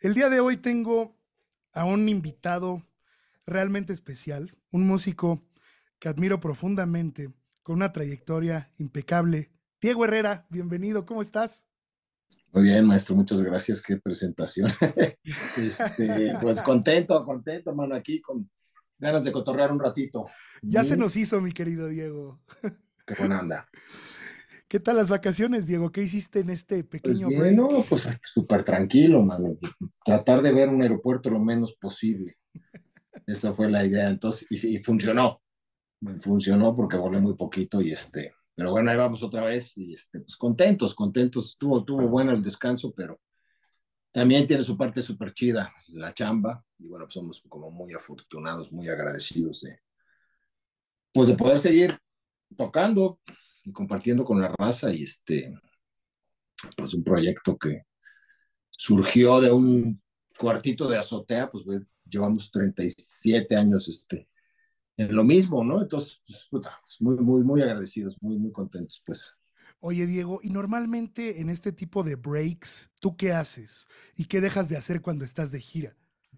El día de hoy tengo a un invitado realmente especial, un músico que admiro profundamente, con una trayectoria impecable. Diego Herrera, bienvenido, ¿cómo estás? Muy bien, maestro, muchas gracias. Qué presentación. Pues contento, contento, mano, aquí con ganas de cotorrear un ratito. Ya se nos hizo, mi querido Diego. Qué buena onda. ¿Qué tal las vacaciones, Diego? ¿Qué hiciste en este Pues pequeño bien, break? no, pues súper tranquilo, mano. Tratar de ver un aeropuerto lo menos posible. Esa fue la idea. Entonces, y funcionó. Funcionó porque volé muy poquito pero bueno, ahí vamos otra vez y pues contentos, contentos. Tuvo bueno el descanso, pero también tiene su parte súper chida, la chamba. Y bueno, pues somos como muy afortunados, muy agradecidos pues de poder seguir tocando y compartiendo con la raza pues un proyecto que surgió de un cuartito de azotea, pues llevamos 37 años en lo mismo, ¿no? Entonces, pues, puta, pues, muy, muy, muy agradecidos, muy, muy contentos, pues. Oye, Diego, y normalmente en este tipo de breaks, ¿tú qué haces? ¿Y qué dejas de hacer cuando estás de gira?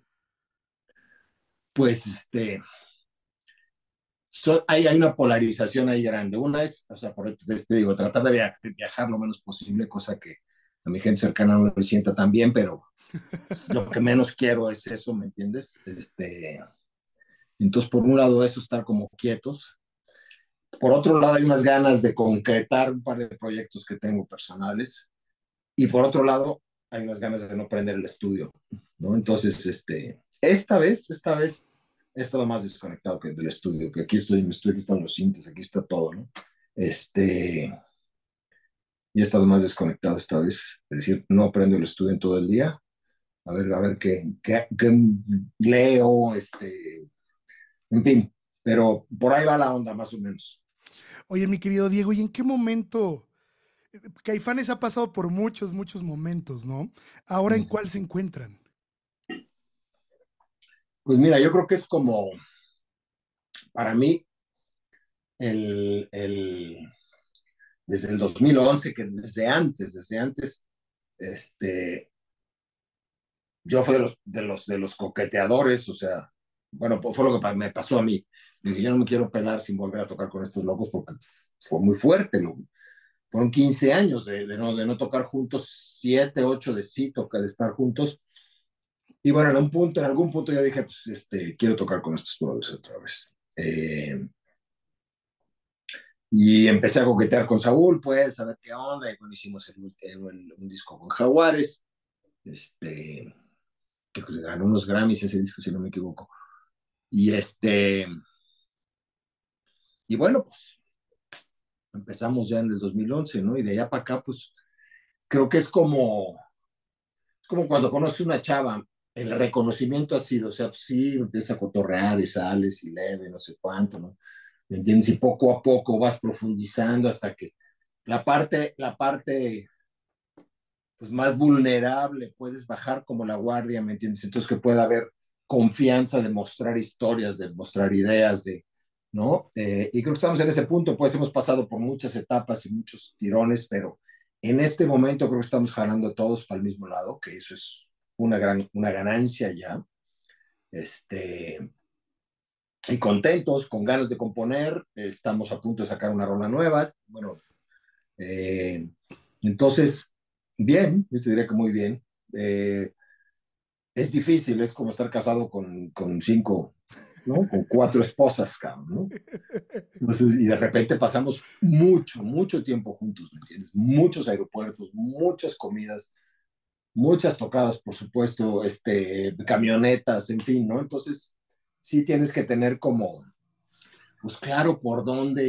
Pues hay una polarización ahí grande. Una es, o sea, por te digo, tratar de viajar lo menos posible, cosa que a mi gente cercana no le sienta tan bien, pero lo que menos quiero es eso, ¿me entiendes? Entonces, por un lado, eso, estar como quietos. Por otro lado, hay unas ganas de concretar un par de proyectos que tengo personales. Y por otro lado, hay unas ganas de no prender el estudio, ¿no? Entonces, esta vez he estado más desconectado que del estudio, que aquí están los cintas, aquí está todo, ¿no? Este, y he estado más desconectado esta vez, es decir, no prendo el estudio en todo el día, a ver qué leo, en fin, pero por ahí va la onda, más o menos. Oye, mi querido Diego, ¿y en qué momento? Caifanes ha pasado por muchos, muchos momentos, ¿no? Ahora, ¿en cuál se encuentran? Pues mira, yo creo que es como, para mí, el, el, desde el 2011, que desde antes, este, yo fui de los coqueteadores, o sea, bueno, pues fue lo que me pasó a mí. Dije, yo no me quiero pelar sin volver a tocar con estos locos porque fue muy fuerte, ¿no? Fueron 15 años de no tocar juntos, 7, 8 de sí, de estar juntos. Y bueno, en algún punto yo dije, pues, quiero tocar con estos brothers otra vez. Y empecé a coquetear con Saúl, pues, a ver qué onda. Y bueno, hicimos un disco con Jaguares, este, que ganó unos Grammys ese disco, si no me equivoco. Y y bueno, pues empezamos ya en el 2011, ¿no? Y de allá para acá, pues creo que es como cuando conoces una chava, el reconocimiento ha sido, o sea, pues, sí, empieza a cotorrear y sales y leve, no sé cuánto, ¿no? ¿Me entiendes? Y poco a poco vas profundizando hasta que la parte pues más vulnerable, puedes bajar como la guardia, ¿me entiendes? Entonces que pueda haber confianza de mostrar historias, de mostrar ideas, ¿no? Y creo que estamos en ese punto, pues hemos pasado por muchas etapas y muchos tirones, pero en este momento creo que estamos jalando todos para el mismo lado, que eso es una ganancia ya. Este, y contentos, con ganas de componer, estamos a punto de sacar una rola nueva, bueno, eh, entonces, bien, yo te diría que muy bien. Eh, es difícil, es como estar casado con cinco, ¿no? Con cuatro esposas, cabrón, ¿no? Entonces, y de repente pasamos mucho, mucho tiempo juntos, ¿me entiendes? Muchos aeropuertos, muchas comidas, muchas tocadas, por supuesto, camionetas, en fin, ¿no? Entonces, sí tienes que tener como, pues claro por dónde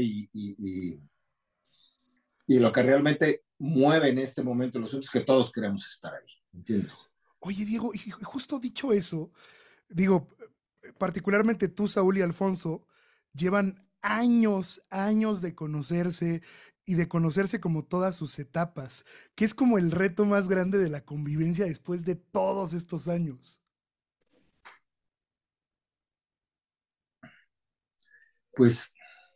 y lo que realmente mueve en este momento los asuntos es que todos queremos estar ahí, ¿entiendes? Oye, Diego, y justo dicho eso, digo, particularmente tú, Saúl y Alfonso, llevan años, años de conocerse y de conocerse como todas sus etapas, que es como el reto más grande de la convivencia después de todos estos años. Pues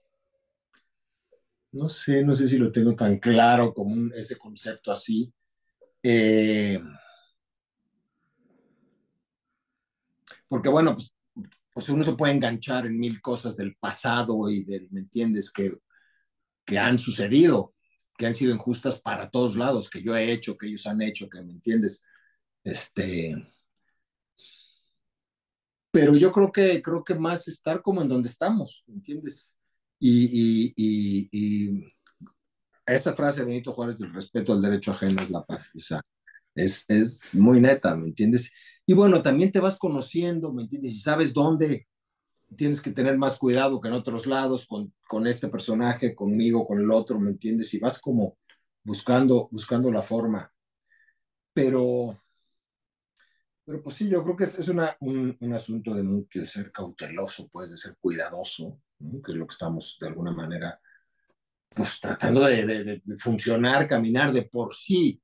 no sé si lo tengo tan claro como ese concepto así. Eh, porque bueno, pues uno se puede enganchar en mil cosas del pasado y del, ¿me entiendes? Que han sucedido, que han sido injustas para todos lados, que yo he hecho, que ellos han hecho, que me entiendes. Este, pero yo creo que más estar como en donde estamos, ¿me entiendes? Y esa frase de Benito Juárez del respeto al derecho ajeno es la paz, o sea, es muy neta, ¿me entiendes? Y bueno, también te vas conociendo, ¿me entiendes? Y sabes dónde tienes que tener más cuidado que en otros lados con este personaje, conmigo, con el otro, ¿me entiendes? Y vas como buscando la forma. Pero, pero pues sí, yo creo que es un asunto de ser cauteloso, pues, de ser cuidadoso, ¿no? Que es lo que estamos de alguna manera, pues, tratando de funcionar, caminar de por sí.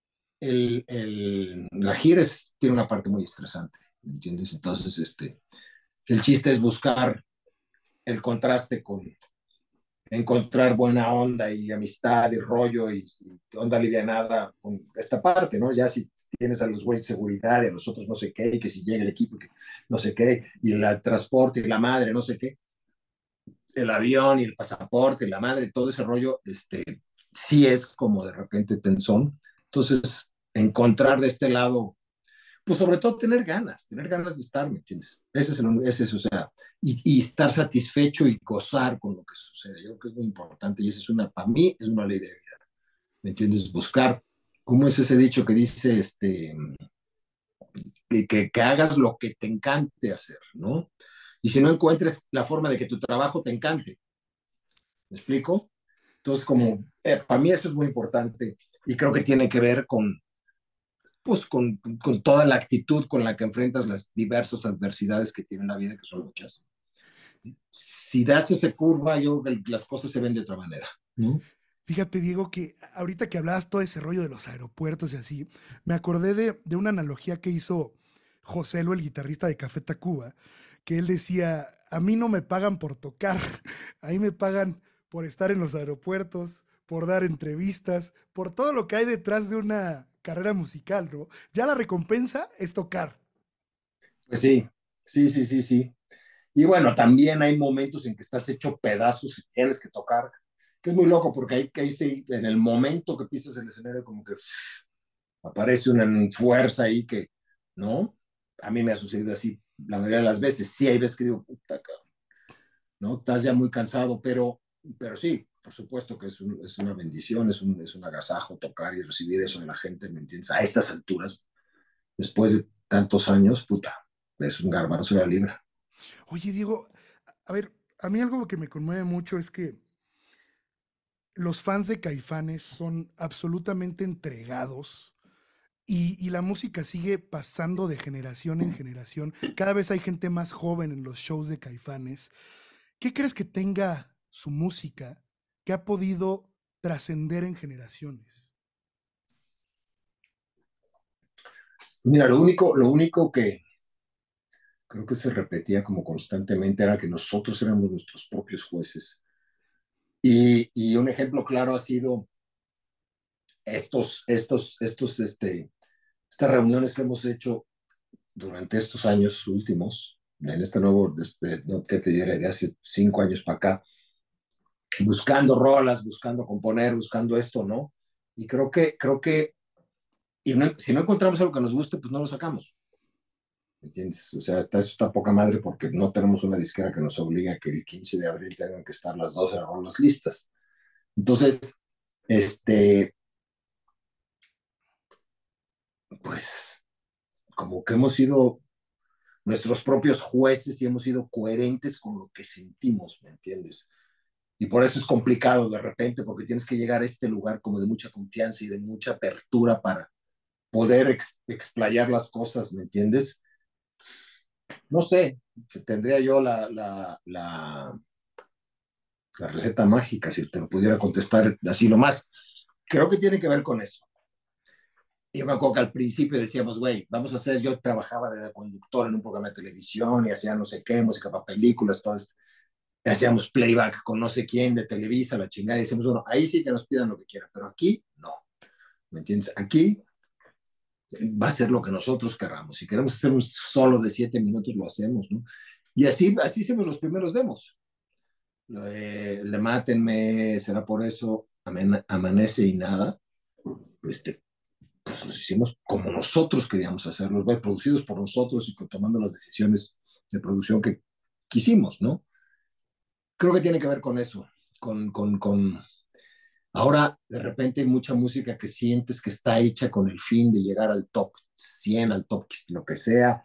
La gira tiene una parte muy estresante, ¿me entiendes? Entonces, el chiste es buscar el contraste con encontrar buena onda y amistad y rollo y onda alivianada con esta parte, ¿no? Ya si tienes a los güeyes de seguridad y a los otros no sé qué, y que si llega el equipo, que no sé qué, y el transporte y la madre, no sé qué, el avión y el pasaporte y la madre, todo ese rollo, sí es como de repente tensón. Entonces, encontrar de este lado pues sobre todo tener ganas de estar, ¿me entiendes? Ese es, o sea, y estar satisfecho y gozar con lo que sucede. Yo creo que es muy importante y esa es para mí es una ley de vida, ¿me entiendes? Buscar, ¿cómo es ese dicho que dice, que hagas lo que te encante hacer, ¿no? Y si no encuentres la forma de que tu trabajo te encante, ¿me explico? Entonces, como, para mí eso es muy importante y creo que tiene que ver pues con toda la actitud con la que enfrentas las diversas adversidades que tiene la vida, que son muchas. Si das esa curva, yo creo que las cosas se ven de otra manera, ¿no? Fíjate, Diego, que ahorita que hablabas todo ese rollo de los aeropuertos y así, me acordé de una analogía que hizo Joselo, el guitarrista de Café Tacuba, que él decía, a mí no me pagan por tocar, a mí me pagan por estar en los aeropuertos, por dar entrevistas, por todo lo que hay detrás de una carrera musical, ¿no? Ya la recompensa es tocar. Pues sí, sí, sí, sí, sí. Y bueno, también hay momentos en que estás hecho pedazos y tienes que tocar, que es muy loco porque ahí sí, en el momento que pisas el escenario, como que aparece una fuerza ahí que, ¿no? A mí me ha sucedido así la mayoría de las veces. Sí, hay veces que digo, puta, ¿no? Estás ya muy cansado, pero sí, por supuesto que es una bendición, es un agasajo tocar y recibir eso de la gente, ¿me entiendes? A estas alturas, después de tantos años, puta, es un garbanzo de la libra. Oye, Diego, a ver, a mí algo que me conmueve mucho es que los fans de Caifanes son absolutamente entregados y la música sigue pasando de generación en generación. Cada vez hay gente más joven en los shows de Caifanes. ¿Qué crees que tenga su música que ha podido trascender en generaciones? Mira, lo único que creo que se repetía como constantemente era que nosotros éramos nuestros propios jueces. Y un ejemplo claro ha sido estas reuniones que hemos hecho durante estos años últimos, en este nuevo, no, ¿qué te diré? De hace 5 años para acá, buscando rolas, buscando componer, buscando esto, ¿no? Y y si no encontramos algo que nos guste, pues no lo sacamos, ¿me entiendes? O sea, eso está poca madre porque no tenemos una disquera que nos obliga a que el 15 de abril tengan que estar las 12 rolas listas. Entonces, este, pues, como que hemos sido nuestros propios jueces y hemos sido coherentes con lo que sentimos, ¿me entiendes? Y por eso es complicado de repente, porque tienes que llegar a este lugar como de mucha confianza y de mucha apertura para poder explayar las cosas, ¿me entiendes? No sé, tendría yo la receta mágica, si te lo pudiera contestar así nomás. Creo que tiene que ver con eso. Y me acuerdo que al principio decíamos, güey, vamos a hacer, yo trabajaba de conductor en un programa de televisión y hacía no sé qué, música para películas, todo esto. Hacíamos playback con no sé quién de Televisa, la chingada, y decíamos, bueno, ahí sí que nos pidan lo que quieran, pero aquí no, ¿me entiendes? Aquí va a ser lo que nosotros queramos. Si queremos hacer un solo de 7 minutos, lo hacemos, ¿no? Y así hicimos los primeros demos. Le Mátenme, Será por eso, Amanece y Nada. Este, pues los hicimos como nosotros queríamos hacerlos, producidos por nosotros y tomando las decisiones de producción que quisimos, ¿no? Creo que tiene que ver con eso, con ahora de repente hay mucha música que sientes que está hecha con el fin de llegar al top 100, al top lo que sea,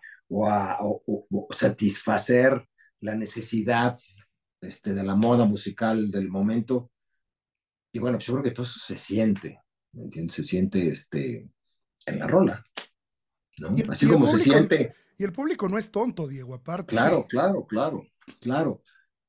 o satisfacer la necesidad de la moda musical del momento. Y bueno, pues yo creo que todo eso se siente, ¿me entiendes? Se siente en la rola, Y ¿no? el, Así y el como se público, siente, y el público no es tonto, Diego, aparte. claro, claro, claro, claro.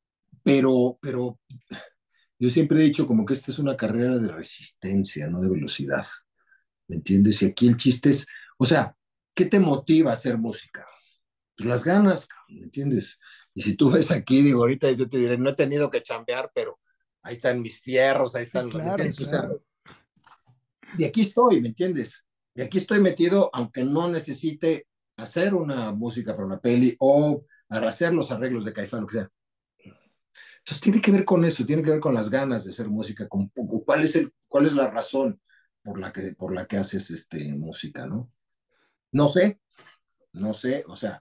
Pero yo siempre he dicho como que esta es una carrera de resistencia, no de velocidad, ¿me entiendes? Y aquí el chiste es, o sea, ¿qué te motiva a hacer música? Pues las ganas, ¿me entiendes? Y si tú ves aquí, digo, ahorita yo te diré, no he tenido que chambear, pero ahí están mis fierros, ahí Sí, están, ¿me claro, entiendes? O sea, claro. y aquí estoy, ¿me entiendes? Y aquí estoy metido, aunque no necesite hacer una música para una peli o hacer los arreglos de Caifán, lo que sea. Entonces tiene que ver con eso, tiene que ver con las ganas de hacer música, con cuál es la razón por la que haces música, ¿no? No sé, no sé, o sea,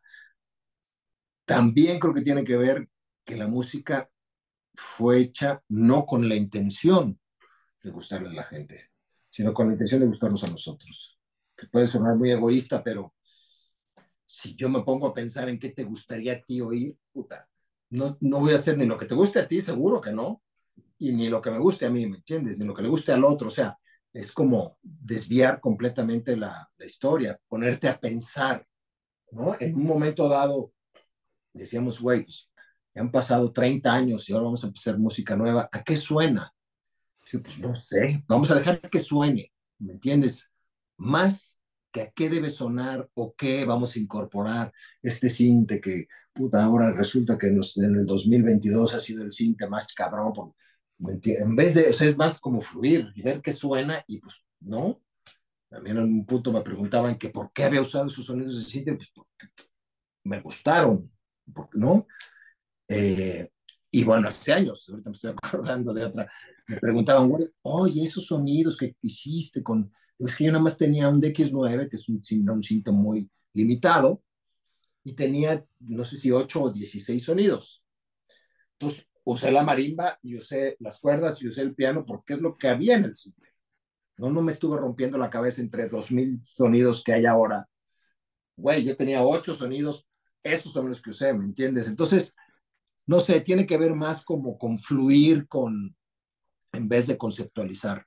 también creo que tiene que ver que la música fue hecha no con la intención de gustarle a la gente, sino con la intención de gustarnos a nosotros. Que puede sonar muy egoísta, pero si yo me pongo a pensar en qué te gustaría a ti oír, puta, no voy a hacer ni lo que te guste a ti, seguro que no, y ni lo que me guste a mí, ¿me entiendes? Ni lo que le guste al otro, o sea, es como desviar completamente la historia, ponerte a pensar, ¿no? En un momento dado decíamos, güey, pues, ya han pasado 30 años y ahora vamos a empezar música nueva, ¿a qué suena? Digo, pues no sé, vamos a dejar que suene, ¿me entiendes? Más que a qué debe sonar o qué vamos a incorporar este cinte que, puta, ahora resulta que en el 2022 ha sido el cinte más cabrón, en vez de, o sea, es más como fluir y ver qué suena y pues no. También en un punto me preguntaban que por qué había usado esos sonidos de cinte, pues porque me gustaron, ¿no? Eh, y bueno, hace años, ahorita me estoy acordando de otra, me preguntaban, güey, oye, esos sonidos que hiciste con, es que yo nada más tenía un DX9, que es un cinto muy limitado, y tenía, no sé si 8 o 16 sonidos. Entonces, usé la marimba y usé las cuerdas y usé el piano porque es lo que había en el cinto. No me estuve rompiendo la cabeza entre 2000 sonidos que hay ahora. Güey, yo tenía 8 sonidos, esos son los que usé, ¿me entiendes? Entonces, no sé, tiene que ver más como con fluir en vez de conceptualizar.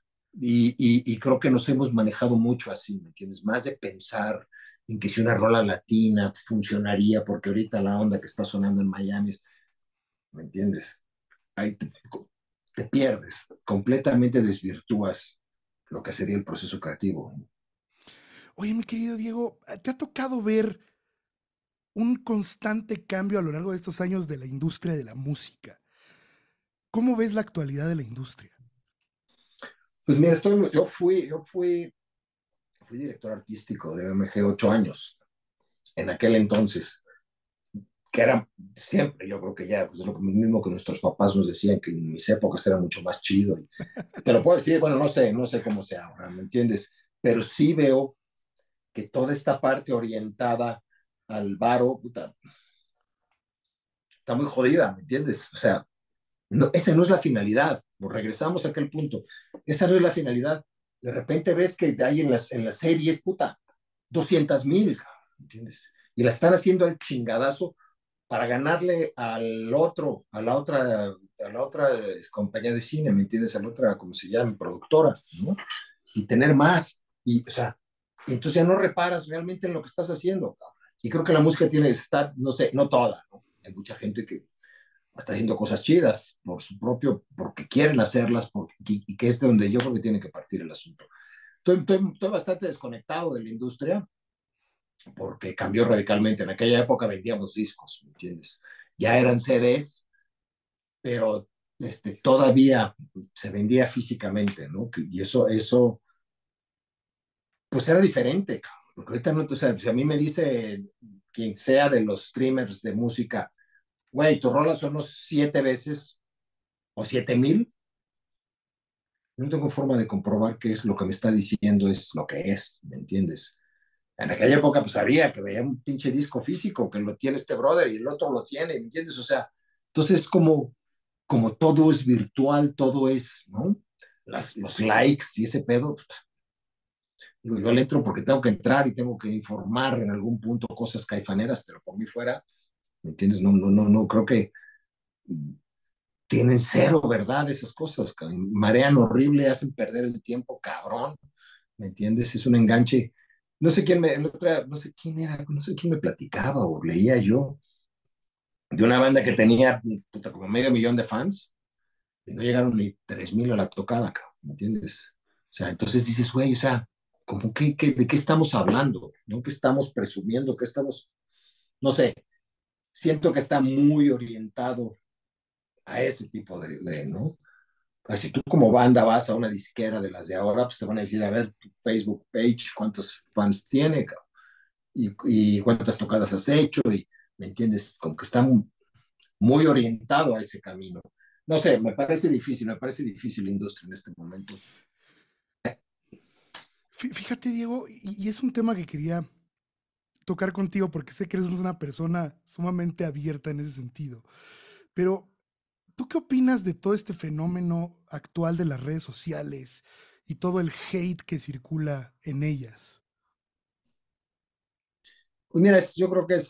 Y creo que nos hemos manejado mucho así, ¿me entiendes? Más de pensar en que si una rola latina funcionaría, porque ahorita la onda que está sonando en Miami, ¿me entiendes? Ahí te pierdes, completamente desvirtúas lo que sería el proceso creativo. Oye, mi querido Diego, ¿te ha tocado ver un constante cambio a lo largo de estos años de la industria de la música? ¿Cómo ves la actualidad de la industria? Pues mira, yo fui director artístico de BMG 8 años en aquel entonces. Que era siempre, yo creo que ya, pues es lo mismo que nuestros papás nos decían, que en mis épocas era mucho más chido. Y te lo puedo decir, bueno, no sé cómo sea ahora, ¿me entiendes? Pero sí veo que toda esta parte orientada al varo, puta, está muy jodida, ¿me entiendes? O sea, no, esa no es la finalidad. Nos regresamos a aquel punto. Esa no es la finalidad. De repente ves que hay en las series, puta, 200,000, ¿me entiendes? Y la están haciendo al chingadazo para ganarle al otro, a la otra compañía de cine, ¿me entiendes? A la otra, como se llama, productora, ¿no? Y tener más. Y, o sea, entonces ya no reparas realmente en lo que estás haciendo, cabrón. Y creo que la música tiene que estar, no sé, no toda, ¿no? Hay mucha gente que está haciendo cosas chidas porque quieren hacerlas, y que es de donde yo creo que tiene que partir el asunto. Estoy bastante desconectado de la industria porque cambió radicalmente. En aquella época vendíamos discos, ¿me entiendes? Ya eran CDs, pero todavía se vendía físicamente, ¿no? Y eso pues era diferente, porque ahorita no, o sea, si a mí me dice quien sea de los streamers de música, güey, tu rola sonó 7 veces o 7,000, no tengo forma de comprobar qué es lo que me está diciendo, es lo que es, ¿me entiendes? En aquella época, pues sabía que veía un pinche disco físico que lo tiene este brother y el otro lo tiene, ¿me entiendes? O sea, entonces como todo es virtual, todo es, ¿no? Los likes y ese pedo, digo, yo le entro porque tengo que entrar y tengo que informar en algún punto cosas caifaneras, pero por mí fuera, ¿me entiendes? No, no, no, no, creo que tienen cero verdad esas cosas, marean horrible, hacen perder el tiempo, cabrón, ¿me entiendes? Es un enganche. No sé quién me, no sé quién era, no sé quién me platicaba o leía yo de una banda que tenía puta, como medio millón de fans y no llegaron ni 3,000 a la tocada, cabrón, ¿me entiendes? O sea, entonces dices, güey, o sea, como ¿de qué estamos hablando? ¿No? ¿Qué estamos presumiendo? ¿Qué estamos, no sé, siento que está muy orientado a ese tipo ¿no? Así tú como banda vas a una disquera de las de ahora, pues te van a decir, a ver, tu Facebook page, cuántos fans tiene, cabrón, y cuántas tocadas has hecho, y, ¿me entiendes? Como que está muy orientado a ese camino. No sé, me parece difícil la industria en este momento. Fíjate, Diego, y es un tema que quería tocar contigo porque sé que eres una persona sumamente abierta en ese sentido. Pero, ¿tú qué opinas de todo este fenómeno actual de las redes sociales y todo el hate que circula en ellas? Pues mira, yo creo que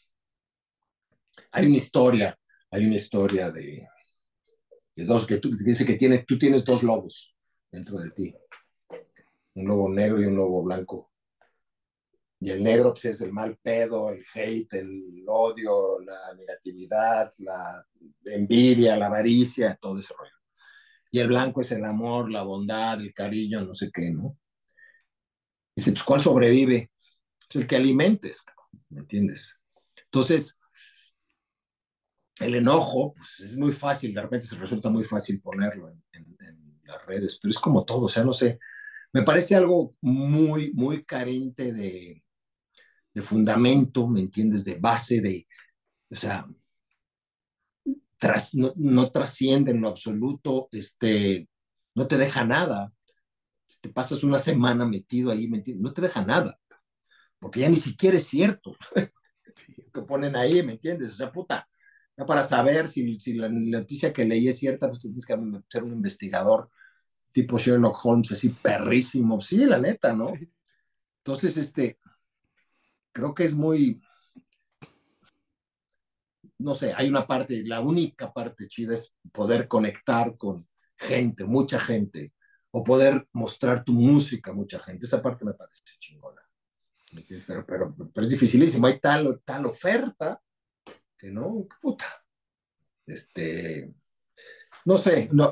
hay una historia de dos, que dice que tú tienes dos lobos dentro de ti, un lobo negro y un lobo blanco. Y el negro pues, es el mal pedo, el hate, el odio, la negatividad, la envidia, la avaricia, todo ese rollo. Y el blanco es el amor, la bondad, el cariño, no sé qué, ¿no? Dice, pues, ¿cuál sobrevive? Es el que alimentes, ¿me entiendes? Entonces, el enojo, pues es muy fácil, de repente se resulta muy fácil ponerlo en las redes, pero es como todo, o sea, no sé, me parece algo muy, muy carente de fundamento, ¿me entiendes? De base, o sea, no trasciende en lo absoluto, no te deja nada. Si te pasas una semana metido ahí, ¿me entiendes? No te deja nada, porque ya ni siquiera es cierto Sí. lo que ponen ahí, ¿me entiendes? O sea, puta, ya para saber si la noticia que leí es cierta, pues tienes que ser un investigador tipo Sherlock Holmes, así perrísimo. Sí, la neta, ¿no? Sí. Entonces, creo que es muy, no sé, hay una parte, la única parte chida es poder conectar con gente, mucha gente, o poder mostrar tu música a mucha gente. Esa parte me parece chingona. Pero es dificilísimo. Hay tal oferta que no, puta. Este, no sé, no,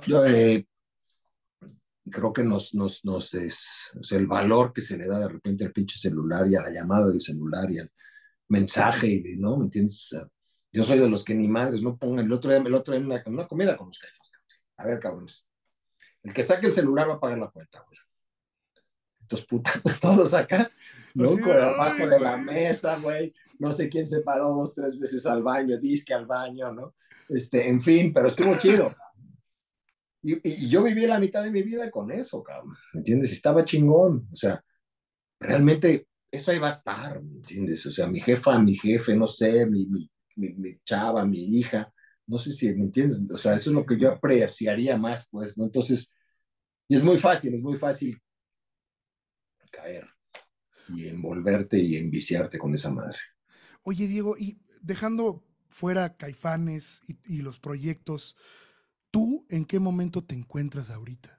creo que o sea, el valor que se le da de repente al pinche celular y a la llamada del celular y al mensaje, ¿no? ¿Me entiendes? O sea, yo soy de los que ni madres no pongan. El otro día en una comida con los Caifás, cabrón. A ver, cabrones. El que saque el celular va a pagar la cuenta, güey. Estos putos todos acá, Así ¿no? de, Abajo ay, de la güey. mesa, güey. No sé quién se paró 2, 3 veces al baño, disque al baño, ¿no? En fin, pero estuvo chido. Y yo viví la mitad de mi vida con eso, cabrón. ¿Me entiendes? Y estaba chingón. O sea, realmente eso ahí va a estar, ¿me entiendes? O sea, mi jefa, mi jefe, no sé, mi chava, mi hija, no sé si me entiendes. O sea, Sí, eso sí, es lo sí. que yo apreciaría más, pues, ¿no? Entonces, y es muy fácil caer y envolverte y enviciarte con esa madre. Oye, Diego, y dejando fuera Caifanes y los proyectos, ¿tú en qué momento te encuentras ahorita?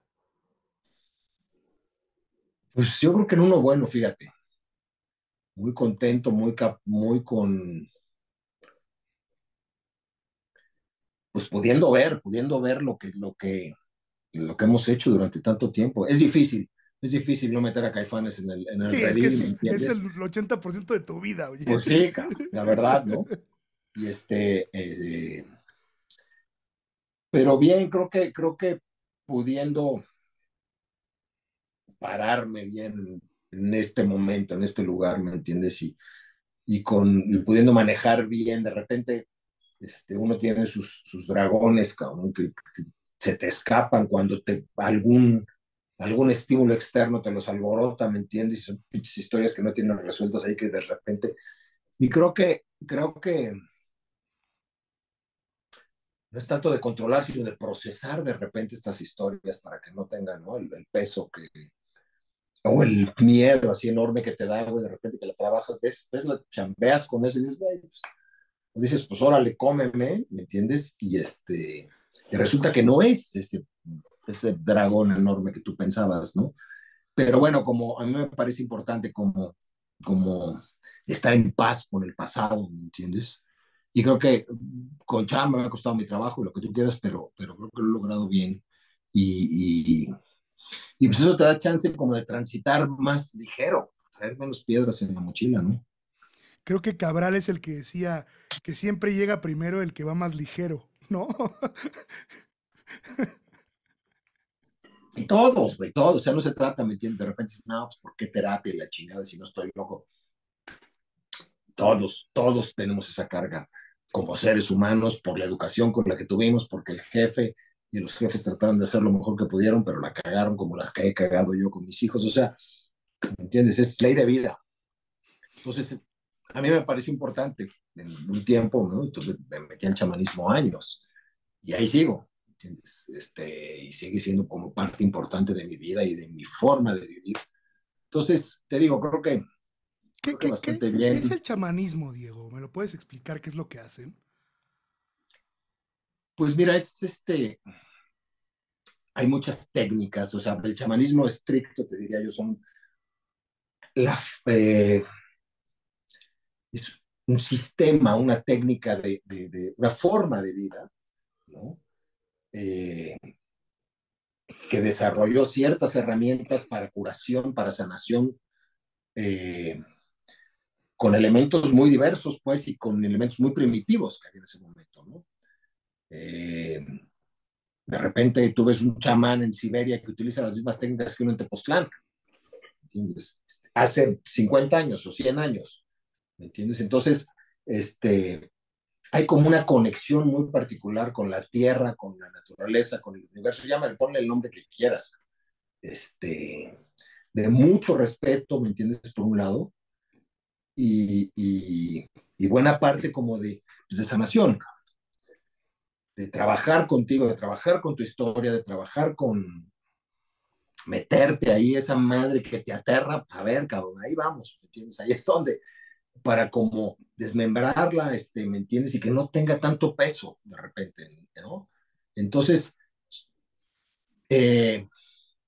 Pues yo creo que en uno bueno, fíjate, muy contento, muy con, pues pudiendo ver lo que hemos hecho durante tanto tiempo. Es difícil no meter a Caifanes en el Sí, es que redil, ¿me es entiendes? el 80% de tu vida, oye. Pues sí, cabrón, la verdad, ¿no? Y pero bien, creo que pudiendo pararme bien en este momento, en este lugar, ¿me entiendes? Y pudiendo manejar bien, de repente uno tiene sus dragones, cabrón, que se te escapan cuando algún estímulo externo te los alborota, ¿me entiendes? Y son pinches historias que no tienen resueltas ahí que de repente... Y creo que no es tanto de controlar, sino de procesar de repente estas historias para que no tengan, ¿no? El peso o el miedo así enorme que te da, güey, de repente que la trabajas, la chambeas con eso y dices, güey, pues órale, cómeme, ¿me entiendes? Y resulta que no es ese dragón enorme que tú pensabas, ¿no? Pero bueno, como a mí me parece importante como estar en paz con el pasado, ¿me entiendes? Y creo que con chamba me ha costado mi trabajo y lo que tú quieras, pero creo que lo he logrado bien. Y, y, y pues eso te da chance como de transitar más ligero, traer menos piedras en la mochila, ¿no? Creo que Cabral es el que decía que siempre llega primero el que va más ligero, ¿no? Y todos, güey, todos, o sea, no se trata, ¿me entiendes? De repente, no, pues, ¿por qué terapia y la chingada si no estoy loco? Todos tenemos esa carga como seres humanos por la educación con la que tuvimos, porque el jefe y los jefes trataron de hacer lo mejor que pudieron, pero la cagaron como la que he cagado yo con mis hijos, o sea, ¿me entiendes? Es ley de vida. Entonces, a mí me pareció importante en un tiempo, ¿no? Entonces me metí al chamanismo años y ahí sigo, ¿entiendes? Y sigue siendo como parte importante de mi vida y de mi forma de vivir. Entonces, te digo, creo que bastante ¿Qué es bien. el chamanismo, Diego? ¿Me lo puedes explicar qué es lo que hacen? Pues mira, hay muchas técnicas, o sea, el chamanismo estricto, te diría yo, la, eh, es un sistema, una técnica una forma de vida, ¿no? Eh, que desarrolló ciertas herramientas para curación, para sanación, eh, con elementos muy diversos, pues, y con elementos muy primitivos que había en ese momento, ¿no? Eh, de repente tú ves un chamán en Siberia que utiliza las mismas técnicas que uno en Tepoztlán, ¿entiendes? Hace 50 años o 100 años, ¿me entiendes? Entonces, hay como una conexión muy particular con la tierra, con la naturaleza, con el universo, llámale, ponle el nombre que quieras, este, de mucho respeto, ¿me entiendes? Por un lado, y, y, y buena parte como pues de sanación, de trabajar contigo, de trabajar con tu historia, de trabajar con meterte ahí esa madre que te aterra, a ver, cabrón, ahí vamos, ¿me entiendes? Ahí es donde, para como desmembrarla, ¿me entiendes? Y que no tenga tanto peso de repente, ¿no? Entonces, eh,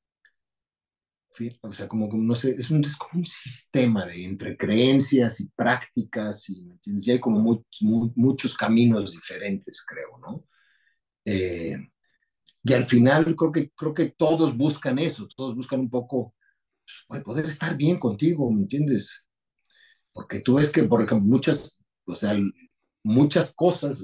o sea, como no sé, es como un sistema de entre creencias y prácticas, y, ¿me entiendes? Y hay como muchos caminos diferentes, creo, ¿no? Eh, y al final creo que todos buscan eso, todos buscan un poco pues, poder estar bien contigo, ¿me entiendes? Porque tú ves que, por ejemplo, o sea, muchas cosas,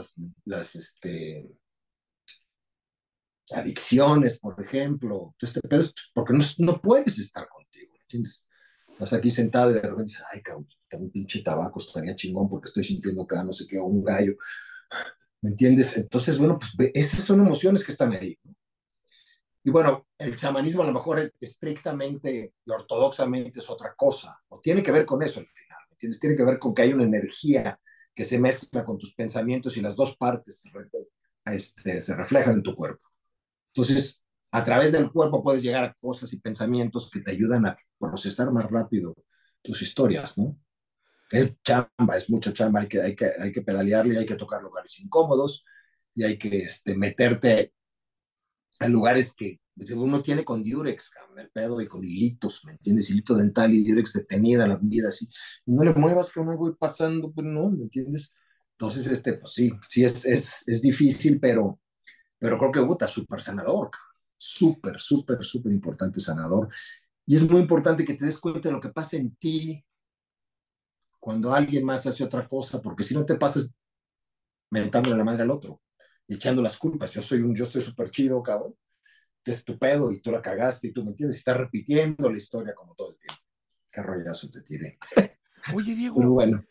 adicciones, por ejemplo, este pedo es porque no puedes estar contigo, ¿me entiendes? Estás aquí sentado y de repente dices, ay, cabrón, un pinche tabaco estaría chingón porque estoy sintiendo acá, no sé qué, o un gallo, ¿me entiendes? Entonces, bueno, pues esas son emociones que están ahí, ¿no? Y bueno, el chamanismo a lo mejor estrictamente y ortodoxamente es otra cosa, o tiene que ver con eso al final, ¿me entiendes? Tiene que ver con que hay una energía que se mezcla con tus pensamientos y las dos partes se reflejan en tu cuerpo. Entonces, a través del cuerpo puedes llegar a cosas y pensamientos que te ayudan a procesar más rápido tus historias, ¿no? Es chamba, es mucha chamba, hay que pedalearle, hay que tocar lugares incómodos y hay que meterte a lugares que uno tiene con Durex, cabrón, el pedo y con hilitos, ¿me entiendes? Hilito dental y Durex detenida la vida, así. No le muevas que no voy pasando, pues no, ¿me entiendes? Entonces, pues sí es difícil, pero creo que puta, súper sanador, súper, súper, súper importante sanador. Y es muy importante que te des cuenta de lo que pasa en ti cuando alguien más hace otra cosa, porque si no te pasas mentándole la madre al otro y echando las culpas. Yo estoy súper chido, cabrón, que es tu pedo y tú la cagaste y tú me entiendes, y estás repitiendo la historia como todo el tiempo. qué rollazo te tiré. Oye, Pero Diego, bueno,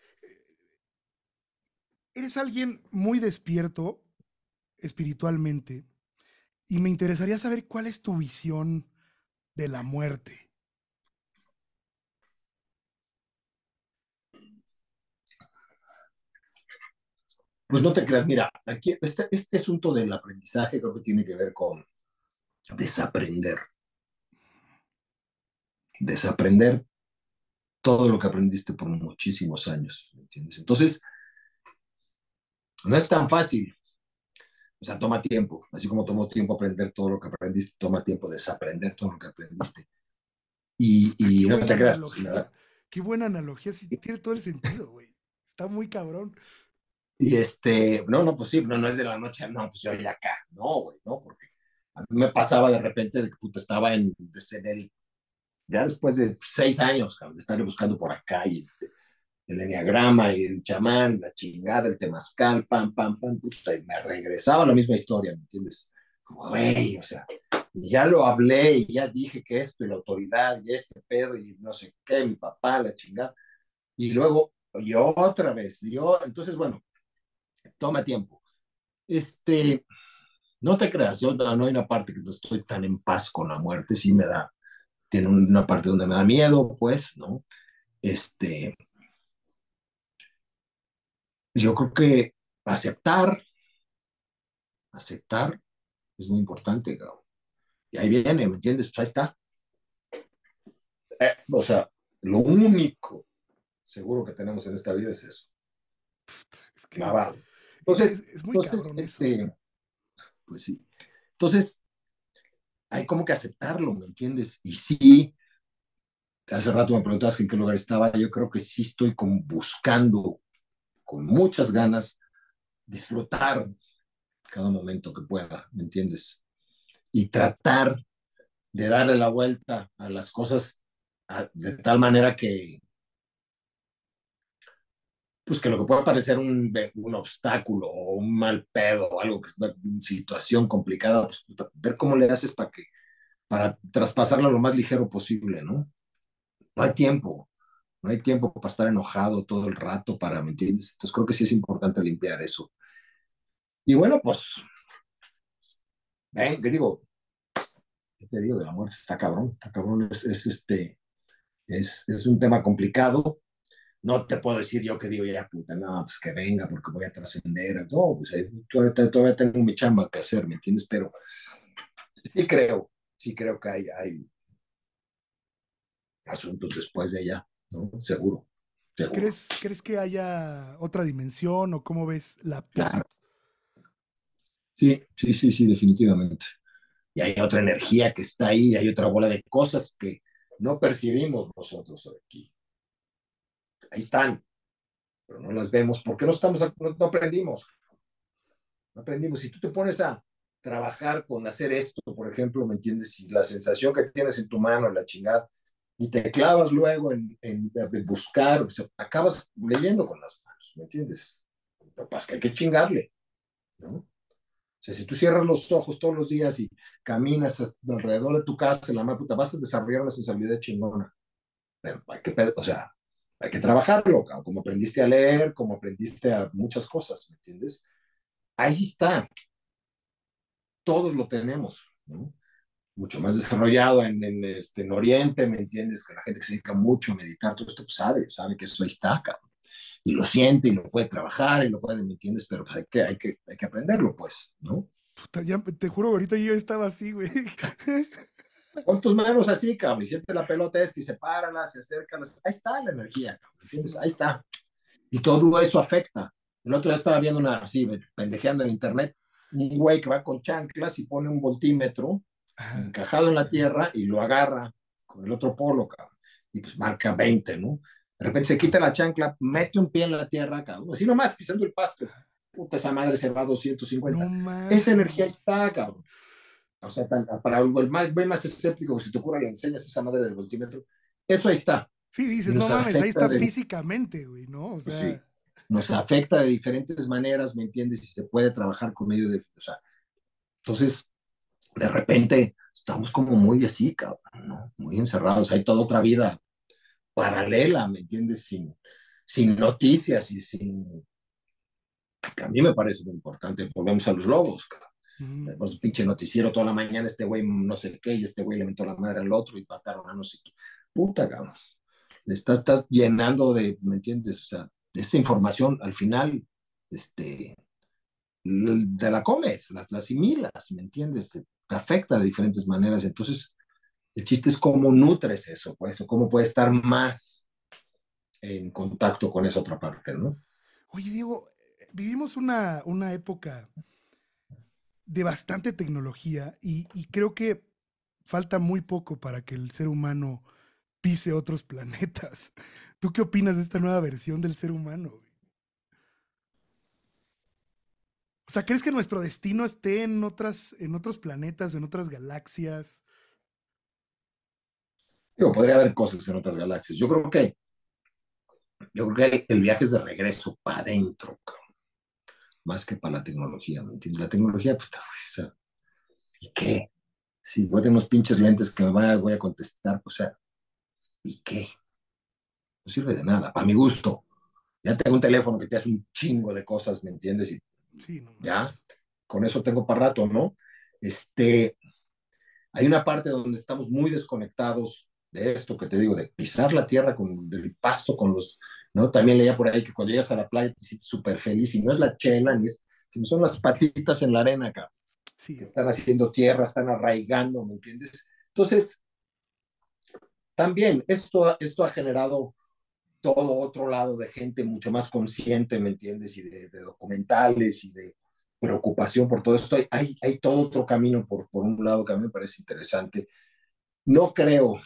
eres alguien muy despierto espiritualmente y me interesaría saber cuál es tu visión de la muerte. pues no te creas, mira, aquí este asunto del aprendizaje creo que tiene que ver con desaprender, desaprender todo lo que aprendiste por muchísimos años, ¿me entiendes? Entonces, no es tan fácil, o sea, toma tiempo, así como tomó tiempo aprender todo lo que aprendiste, toma tiempo desaprender todo lo que aprendiste. Qué Y no buena te creas, pues analogía. nada. Qué buena analogía. Sí, tiene todo el sentido, güey. Está muy cabrón. Y no, no, pues sí, no, no es de la noche, no, pues yo ya acá, no, güey, no, porque a mí me pasaba de repente de que puta, estaba en el, ya después de 6 años, cabrón, de estar buscando por acá y el enneagrama y el chamán, la chingada, el temazcal, pam, pam, pam, puta, y me regresaba la misma historia, ¿me entiendes? Güey, o sea, y ya lo hablé y ya dije que esto y la autoridad y este pedo y no sé qué, mi papá, la chingada, y luego, y otra vez, yo, entonces, bueno, toma tiempo. Este, no te creas, yo no, no hay una parte que no estoy tan en paz con la muerte, sí me da, tiene una parte donde me da miedo, pues, ¿no? Este, yo creo que aceptar, aceptar es muy importante, cabrón. Y ahí viene, ¿me entiendes? Pues ahí está. O sea, lo único seguro que tenemos en esta vida es eso, Es la que verdad. Entonces, es muy entonces, cabrón eso. pues sí. Entonces, hay como que aceptarlo, ¿me entiendes? Y sí, hace rato me preguntabas en qué lugar estaba, yo creo que sí estoy como buscando con muchas ganas disfrutar cada momento que pueda, ¿me entiendes? Y tratar de darle la vuelta a las cosas de tal manera que, pues que lo que pueda parecer un obstáculo o un mal pedo o algo que es una situación complicada, pues ver cómo le haces para traspasarlo lo más ligero posible, ¿no? No hay tiempo, no hay tiempo para estar enojado todo el rato, ¿me entiendes? Entonces creo que sí es importante limpiar eso. Y bueno, pues, ven, ¿qué digo? ¿Qué te digo? De la muerte está cabrón, es un tema complicado. No te puedo decir yo que digo, ya puta, no, pues que venga porque voy a trascender. No, pues todavía tengo mi chamba que hacer, ¿me entiendes? Pero sí creo que hay asuntos después de ella, ¿no? Seguro, seguro. Crees que haya otra dimensión o cómo ves la post? Claro. Sí, sí, sí, sí, definitivamente. Y hay otra energía que está ahí, hay otra bola de cosas que no percibimos nosotros aquí. Ahí están, pero no las vemos porque no aprendimos. No aprendimos. Si tú te pones a trabajar con hacer esto, por ejemplo, ¿me entiendes? Y la sensación que tienes en tu mano, la chingada, y te clavas luego en buscar, o sea, acabas leyendo con las manos, ¿me entiendes? Capaz que hay que chingarle, ¿no? O sea, si tú cierras los ojos todos los días y caminas alrededor de tu casa, en la mano, puta, vas a desarrollar una sensibilidad chingona. Pero o sea, hay que trabajarlo, como aprendiste a leer, como aprendiste a muchas cosas, ¿me entiendes? Ahí está, todos lo tenemos, ¿no? Mucho más desarrollado en Oriente, ¿me entiendes? Que la gente que se dedica mucho a meditar, todo esto pues, sabe que eso ahí está, cabrón. Y lo siente y lo puede trabajar y lo puede, ¿me entiendes? Pero pues, hay que aprenderlo, pues, ¿no? Puta, ya, te juro, ahorita yo estaba así, güey. Pon tus manos así, cabrón, y siente la pelota esta y sepáralas, se acercan. Ahí está la energía, cabrón, ¿me Sí, entiendes? no. Ahí está. Y todo eso afecta. El otro día estaba viendo una así, pendejeando en internet, un güey que va con chanclas y pone un voltímetro Ajá. encajado en la tierra y lo agarra con el otro polo, cabrón. Y pues marca 20, ¿no? De repente se quita la chancla, mete un pie en la tierra, cabrón. Así nomás, pisando el pasto. Puta, esa madre se va a No 250. Esa energía mames. está, cabrón. O sea, para el más escéptico, si te ocurre, le enseñas esa madre del voltímetro. Eso ahí está. Sí, Y dices, no nos mames, ahí afecta está físicamente, güey, ¿no? O pues sea, sí, nos afecta de diferentes maneras, ¿me entiendes? Y se puede trabajar con ello. O sea, entonces, de repente, estamos como muy así, cabrón, ¿no? Muy encerrados. Hay toda otra vida paralela, ¿me entiendes? Sin noticias y sin... Que a mí me parece muy importante. Volvemos a los lobos, cabrón. Ujú. Pues pinche noticiero toda la mañana, este güey no sé qué, y este güey le mentó la madre al otro y mataron a no sé qué. Puta, cabrón. Estás llenando de, ¿me entiendes? O sea, esa información al final, este, te la comes, la asimilas, ¿me entiendes? Te afecta de diferentes maneras. Entonces, el chiste es cómo nutres eso, pues, o cómo puedes estar más en contacto con esa otra parte, ¿no? Oye, Diego, vivimos una época de bastante tecnología y creo que falta muy poco para que el ser humano pise otros planetas. ¿Tú qué opinas de esta nueva versión del ser humano, güey? O sea, ¿crees que nuestro destino esté en otros planetas, en otras galaxias? Digo, podría haber cosas en otras galaxias. Yo creo que el viaje es de regreso para adentro, más que para la tecnología, ¿me entiendes? La tecnología, puta, o sea, ¿y qué? Si voy a tener unos pinches lentes que voy a contestar, o sea, ¿y qué? No sirve de nada, para mi gusto. Ya tengo un teléfono que te hace un chingo de cosas, ¿me entiendes? Y Sí, no ya, mames. con eso tengo para rato, ¿no? Este, hay una parte donde estamos muy desconectados de esto que te digo, de pisar la tierra con el pasto, con los, ¿no? También leía por ahí que cuando llegas a la playa te sientes súper feliz y no es la chela, ni es, sino son las patitas en la arena acá, Sí, que están haciendo tierra, están arraigando, ¿me entiendes? Entonces, también esto ha generado todo otro lado de gente mucho más consciente, ¿me entiendes? Y de documentales y de preocupación por todo esto. Hay todo otro camino por un lado que a mí me parece interesante. No creo,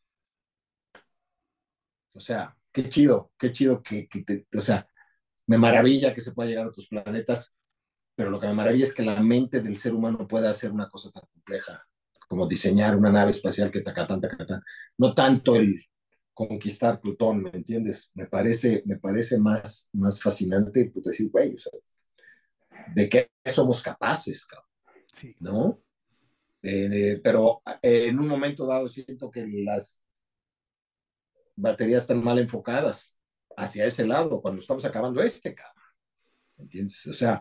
o sea, qué chido o sea, me maravilla que se pueda llegar a otros planetas, pero lo que me maravilla es que la mente del ser humano pueda hacer una cosa tan compleja como diseñar una nave espacial que tacatán, tacatán. No tanto el conquistar Plutón, ¿me entiendes? Me parece más fascinante pues, decir, güey, o sea, de qué somos capaces, cabrón, sí. ¿no? Pero en un momento dado siento que las baterías están mal enfocadas hacia ese lado cuando estamos acabando cabrón, ¿me entiendes? O sea,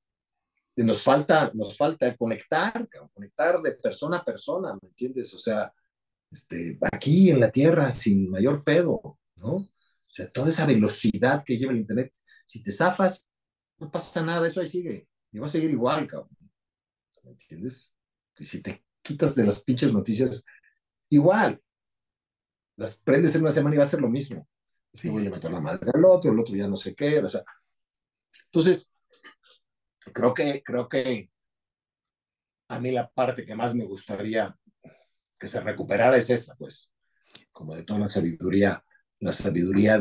nos falta conectar, cabrón, conectar de persona a persona, ¿me entiendes? O sea, aquí en la Tierra sin mayor pedo, ¿no? O sea, toda esa velocidad que lleva el Internet, si te zafas, no pasa nada, eso ahí sigue, y va a seguir igual, cabrón, ¿me entiendes? Y si te quitas de las pinches noticias, igual, las prendes en una semana y va a ser lo mismo. Este güey Sí. le metió la madre al otro, el otro ya no sé qué, o sea, entonces, creo que a mí la parte que más me gustaría que se recuperara es esa, pues, como de toda la sabiduría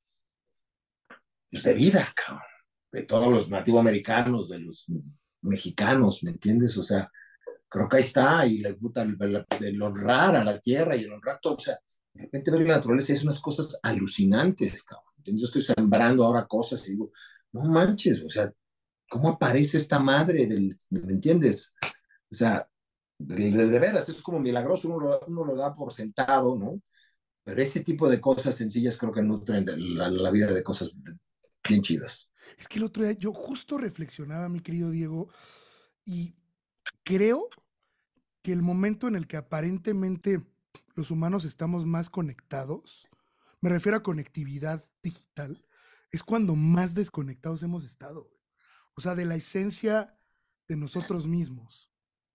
pues, de vida, cabrón, de todos los nativoamericanos, de los mexicanos, ¿me entiendes? O sea, creo que ahí está, y le gusta el honrar a la tierra y el honrar todo, o sea, de repente ver la naturaleza y es unas cosas alucinantes, cabrón. ¿Entiendes? Yo estoy sembrando ahora cosas y digo, no manches, o sea, ¿cómo aparece esta madre ¿me entiendes? O sea, de veras, es como milagroso, uno lo da por sentado, ¿no? Pero este tipo de cosas sencillas creo que nutren la vida de cosas bien chidas. Es que el otro día yo justo reflexionaba, mi querido Diego, y creo que el momento en el que aparentemente los humanos estamos más conectados, me refiero a conectividad digital, es cuando más desconectados hemos estado, güey. O sea, de la esencia de nosotros mismos.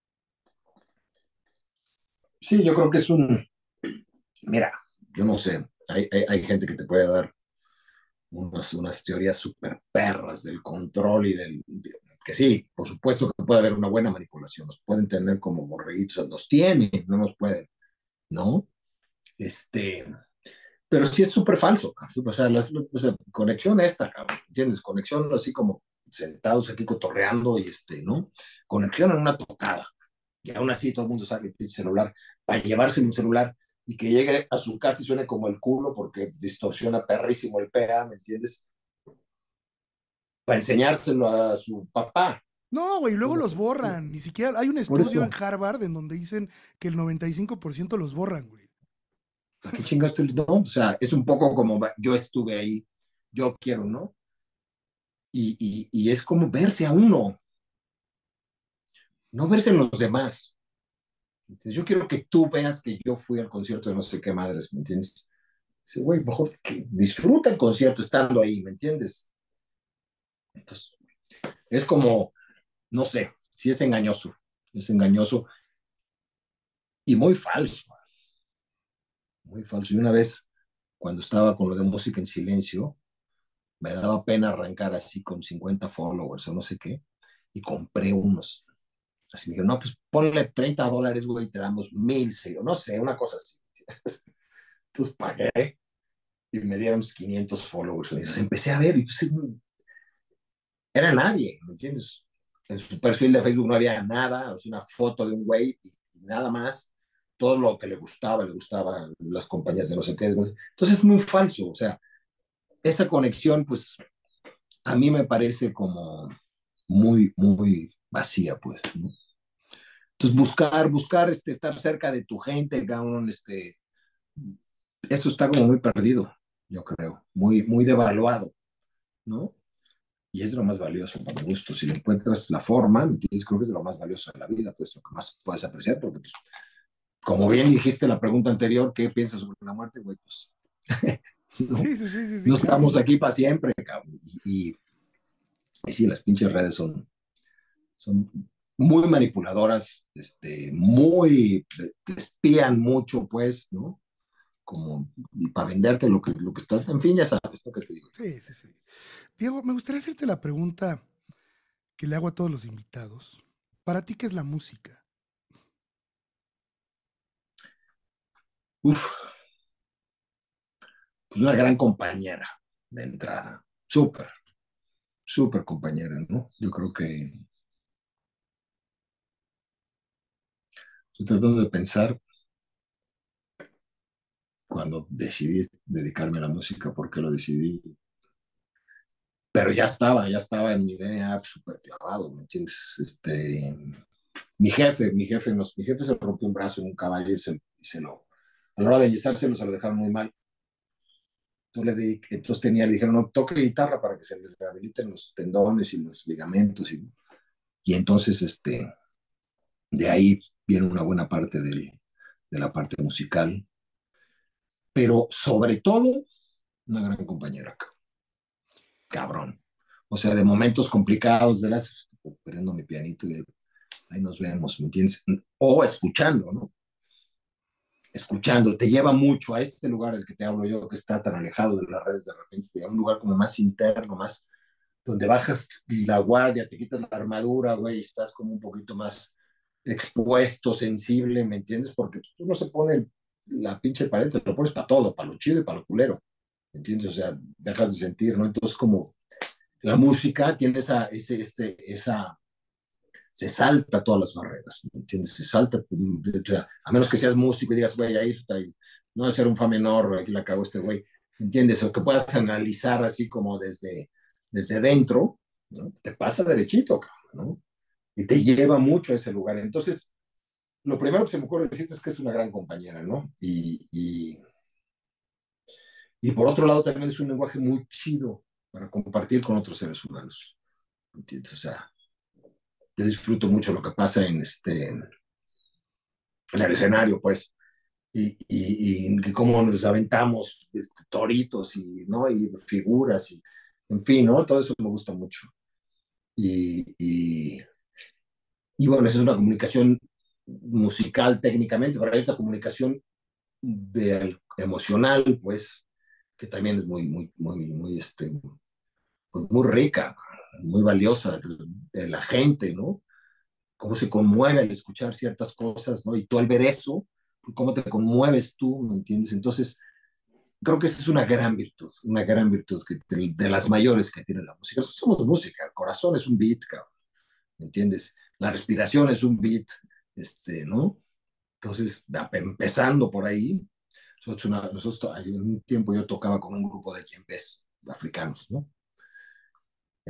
Sí, yo creo que mira, yo no sé, hay gente que te puede dar unas teorías súper perras del control que sí, por supuesto que puede haber una buena manipulación, nos pueden tener como borreguitos, los tienen, no nos pueden, ¿no? Este, pero sí es súper falso, cabrón. O sea, o sea, conexión esta, cabrón, ¿entiendes? Conexión así como sentados aquí cotorreando y ¿no? Conexión en una tocada. Y aún así todo el mundo sabe el pinche celular, para llevarse un celular y que llegue a su casa y suene como el culo porque distorsiona perrísimo el PA, ¿me entiendes? Para enseñárselo a su papá. No, güey, luego Como, los borran. Ni siquiera hay un por estudio en eso, Harvard en donde dicen que el 95% los borran, güey. ¿Para qué chingaste? No, o sea, es un poco como yo estuve ahí, yo quiero, ¿no? Y es como verse a uno, no verse en los demás. Entonces, yo quiero que tú veas que yo fui al concierto de no sé qué madres, ¿me entiendes? Dice, güey, mejor que disfruta el concierto estando ahí, ¿me entiendes? Entonces, es como, no sé, si es engañoso y muy falso, muy falso. Y una vez, cuando estaba con lo de música en silencio, me daba pena arrancar así con 50 followers o no sé qué, y compré unos. Así me dijeron, no, pues ponle $30, güey, y te damos 1000, no sé, una cosa así. Entonces pagué y me dieron 500 followers. Entonces empecé a ver y pues, era nadie, ¿me entiendes? En su perfil de Facebook no había nada, o sea, una foto de un güey y nada más. Todo lo que le gustaba las compañías de no sé qué. Entonces es muy falso, o sea, esa conexión, pues a mí me parece como muy, muy vacía, pues, ¿no? Entonces buscar estar cerca de tu gente, cabrón, eso está como muy perdido, yo creo, muy, muy devaluado, ¿no? Y es lo más valioso para mi gusto. Si le encuentras la forma, ¿entiendes? Creo que es lo más valioso de la vida, pues lo que más puedes apreciar, porque pues, como bien dijiste en la pregunta anterior, ¿qué piensas sobre la muerte, güey? Pues no, Sí, sí, sí, sí, sí, no claro. estamos aquí para siempre, cabrón. Y sí, las pinches redes son muy manipuladoras, muy, te espían mucho, pues, ¿no? Como, y para venderte lo que está, en fin, ya sabes, lo que te digo. Sí, sí, sí. Diego, me gustaría hacerte la pregunta que le hago a todos los invitados. ¿Para ti qué es la música? Uf, pues una gran compañera de entrada, súper, súper compañera, ¿no? Yo creo que estoy tratando de pensar cuando decidí dedicarme a la música, por qué lo decidí, pero ya estaba en mi DNA súper clavado, ¿me entiendes? Mi jefe se rompió un brazo en un caballo a la hora de guisárselo se lo dejaron muy mal. Entonces le dijeron, no, toque guitarra para que se le rehabiliten los tendones y los ligamentos. Y entonces, de ahí viene una buena parte de la parte musical, pero sobre todo, una gran compañera, cabrón. O sea, de momentos complicados, de las, prendo mi pianito y ahí nos vemos, ¿me entiendes? O escuchando, ¿no? Escuchando, te lleva mucho a este lugar del que te hablo yo, que está tan alejado de las redes, de repente te lleva a un lugar como más interno, más donde bajas la guardia, te quitas la armadura, güey, y estás como un poquito más expuesto, sensible, ¿me entiendes? Porque pues, tú no se pone la pinche pared, te lo pones para todo, para lo chido y para lo culero, ¿me entiendes? O sea, dejas de sentir, ¿no? Entonces, como la música tiene esa se salta todas las barreras, ¿me entiendes? Se salta, o sea, a menos que seas músico y digas, güey, ahí está, y no debe ser un fa menor, aquí la cago este güey, ¿me entiendes? O que puedas analizar así como desde dentro, ¿no? Te pasa derechito, ¿no? Y te lleva mucho a ese lugar. Entonces, lo primero que se me ocurre decirte es que es una gran compañera, ¿no? Y por otro lado, también es un lenguaje muy chido para compartir con otros seres humanos, ¿me entiendes? O sea, yo disfruto mucho lo que pasa en el escenario, pues, y cómo nos aventamos toritos y, ¿no? Y figuras, y, en fin, ¿no? Todo eso me gusta mucho. Y, y, y bueno, esa es una comunicación musical técnicamente, pero hay otra comunicación emocional, pues, que también es muy, muy, muy, muy, pues, muy rica, muy valiosa de la gente, ¿no? Cómo se conmueve al escuchar ciertas cosas, ¿no? Y tú al ver eso, cómo te conmueves tú, ¿me entiendes? Entonces, creo que esa es una gran virtud de las mayores que tiene la música. Nosotros somos música, el corazón es un beat, cabrón, ¿me entiendes? La respiración es un beat, ¿no? Entonces, empezando por ahí, en un tiempo yo tocaba con un grupo de djembes africanos, ¿no?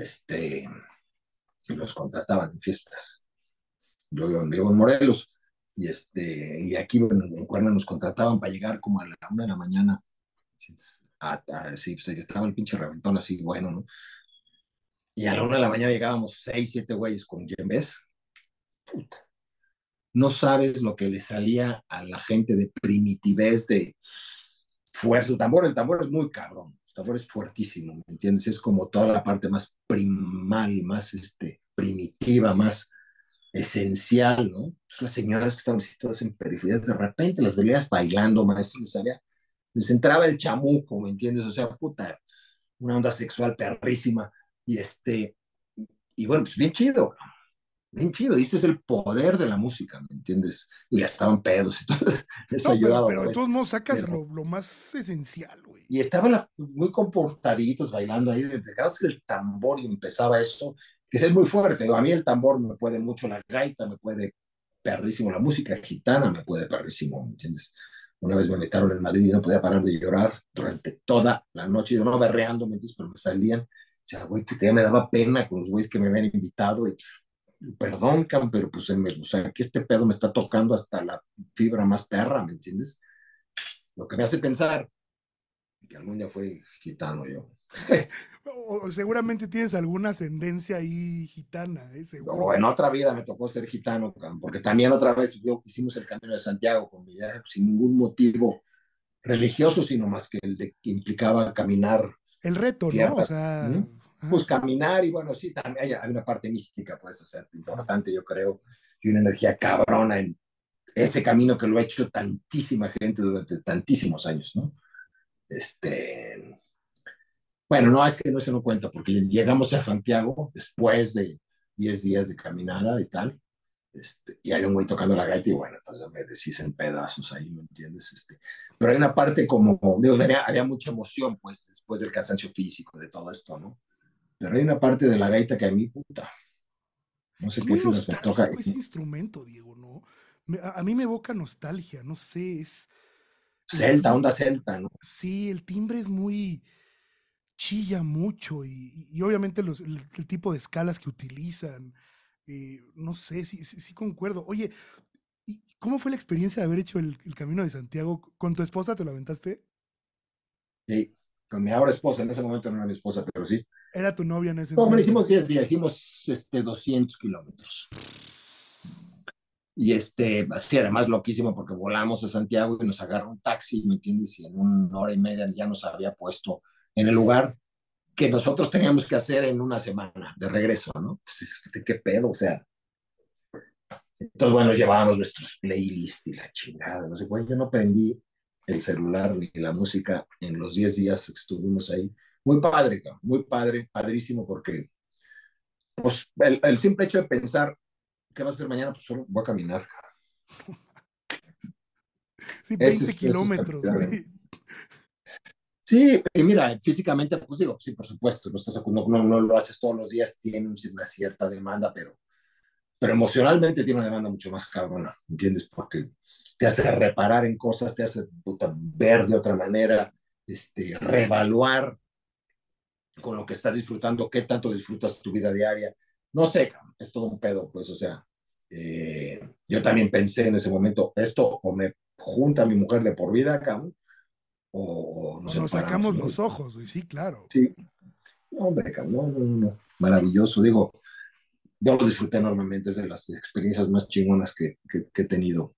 Y los contrataban en fiestas. Yo vivo en Morelos, y aquí bueno, en Cuerna nos contrataban para llegar como a la 1 de la mañana. Sí, pues estaba el pinche reventón así, bueno, ¿no? Y a la 1 de la mañana llegábamos 6, 7 güeyes con yembes. Puta, no sabes lo que le salía a la gente de primitivez, de fuerza. El tambor es muy cabrón, el tambor es fuertísimo, ¿me entiendes? Es como toda la parte más primal, más primitiva, más esencial, ¿no? Pues las señoras que estaban así todas en periferias, de repente las veías bailando, maestro, les entraba el chamuco, ¿me entiendes? O sea, puta, una onda sexual perrísima, y y bueno, pues bien chido, y ese es el poder de la música, ¿me entiendes? Y ya estaban pedos, entonces eso No, pero, ayudaba, pero de pues, todos modos sacas pero lo más esencial, güey. y estaban muy comportaditos bailando ahí, desde que el tambor y empezaba eso, que es muy fuerte. A mí el tambor me puede mucho, la gaita me puede perrísimo, la música gitana me puede perrísimo, ¿me entiendes? Una vez me metieron en Madrid y no podía parar de llorar durante toda la noche, yo no berreando, ¿me entiendes? Pero me salían, o sea, güey, que ya me daba pena con los güeyes que me habían invitado y perdón, pero pues, o sea, que este pedo me está tocando hasta la fibra más perra, ¿me entiendes? Lo que me hace pensar que algún día fue gitano yo. O seguramente tienes alguna ascendencia ahí gitana, O seguro. en otra vida me tocó ser gitano, porque también otra vez yo hicimos el Camino de Santiago con mi viaje sin ningún motivo religioso, sino más que el de que implicaba caminar El reto, ¿no? O tierras, sea, pues ajá. caminar y bueno, sí, también hay una parte mística, pues, o sea, importante yo creo, y una energía cabrona en ese camino que lo ha hecho tantísima gente durante tantísimos años, ¿no? Bueno, no, es que no se no cuenta, porque llegamos a Santiago después de 10 días de caminada y tal, y hay un güey tocando la gaita y bueno, pues yo me deshice en pedazos ahí, ¿me entiendes? Pero hay una parte como, digo, había mucha emoción, pues, después del cansancio físico, de todo esto, ¿no? Pero hay una parte de la gaita que a mí, puta, no sé Es qué muy fibras me toca. nostálgico ese instrumento, Diego, ¿no? A mí me evoca nostalgia, no sé, es el Celta, timbre, onda celta, ¿no? sí, el timbre es muy, chilla mucho y obviamente el tipo de escalas que utilizan, no sé, sí concuerdo. Oye, ¿y cómo fue la experiencia de haber hecho el Camino de Santiago? ¿Con tu esposa te lo aventaste? Sí, con mi ahora esposa, en ese momento no era mi esposa, pero sí. Era tu novia en ese No, me entonces. hicimos 10 días, hicimos 200 kilómetros. Y así además loquísimo porque volamos a Santiago y nos agarra un taxi, ¿me entiendes? Y en 1 hora y media ya nos había puesto en el lugar que nosotros teníamos que hacer en una semana de regreso, ¿no? Entonces, ¿de qué pedo? O sea, entonces, bueno, llevábamos nuestros playlists y la chingada, no sé, bueno, yo no prendí el celular ni la música en los 10 días que estuvimos ahí. Muy padre, cabrón, muy padre, padrísimo, porque pues el simple hecho de pensar qué va a hacer mañana, pues solo voy a caminar. Sí, Ese 20 es, ese es kilómetros, güey. Sí, y mira, físicamente, pues digo, sí, por supuesto, no lo haces todos los días, tiene una cierta demanda, pero emocionalmente tiene una demanda mucho más cabrona, ¿entiendes? Porque te hace reparar en cosas, te hace puta, ver de otra manera, reevaluar con lo que estás disfrutando, qué tanto disfrutas tu vida diaria. No sé, cabrón, es todo un pedo, pues, o sea, yo también pensé en ese momento, esto o me junta a mi mujer de por vida, cabrón, o nos O nos separamos, sacamos ¿no? los ojos, güey, sí, claro. Sí, no, hombre, cabrón, no, no, no, maravilloso. Digo, yo lo disfruté enormemente, es de las experiencias más chingonas que he tenido.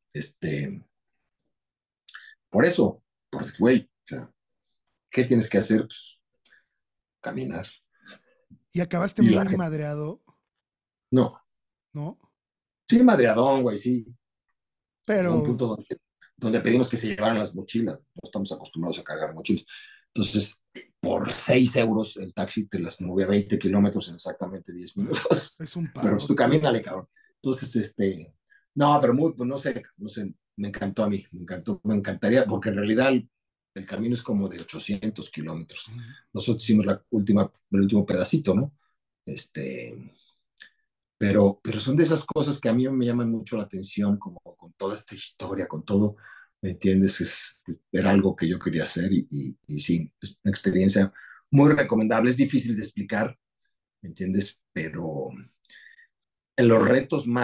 Por eso, porque, güey, o sea, ¿qué tienes que hacer? Pues, caminar. Y acabaste Y la muy gente, madreado, no, ¿no? sí, madreadón, güey, sí. Llegó un Pero, punto donde pedimos que se llevaran las mochilas. No estamos acostumbrados a cargar mochilas. Entonces, por 6 euros, el taxi te las movía 20 kilómetros en exactamente 10 minutos. es un Pero pues tú parote. camínale, cabrón. Entonces, no, pero pues no sé, me encantó a mí, me encantó, me encantaría, porque en realidad el camino es como de 800 kilómetros. Ujú. Nosotros hicimos el último pedacito, ¿no? Este, pero son de esas cosas que a mí me llaman mucho la atención, como con toda esta historia, con todo, ¿me entiendes? Era algo que yo quería hacer y sí, es una experiencia muy recomendable, es difícil de explicar, ¿me entiendes? Pero en los retos más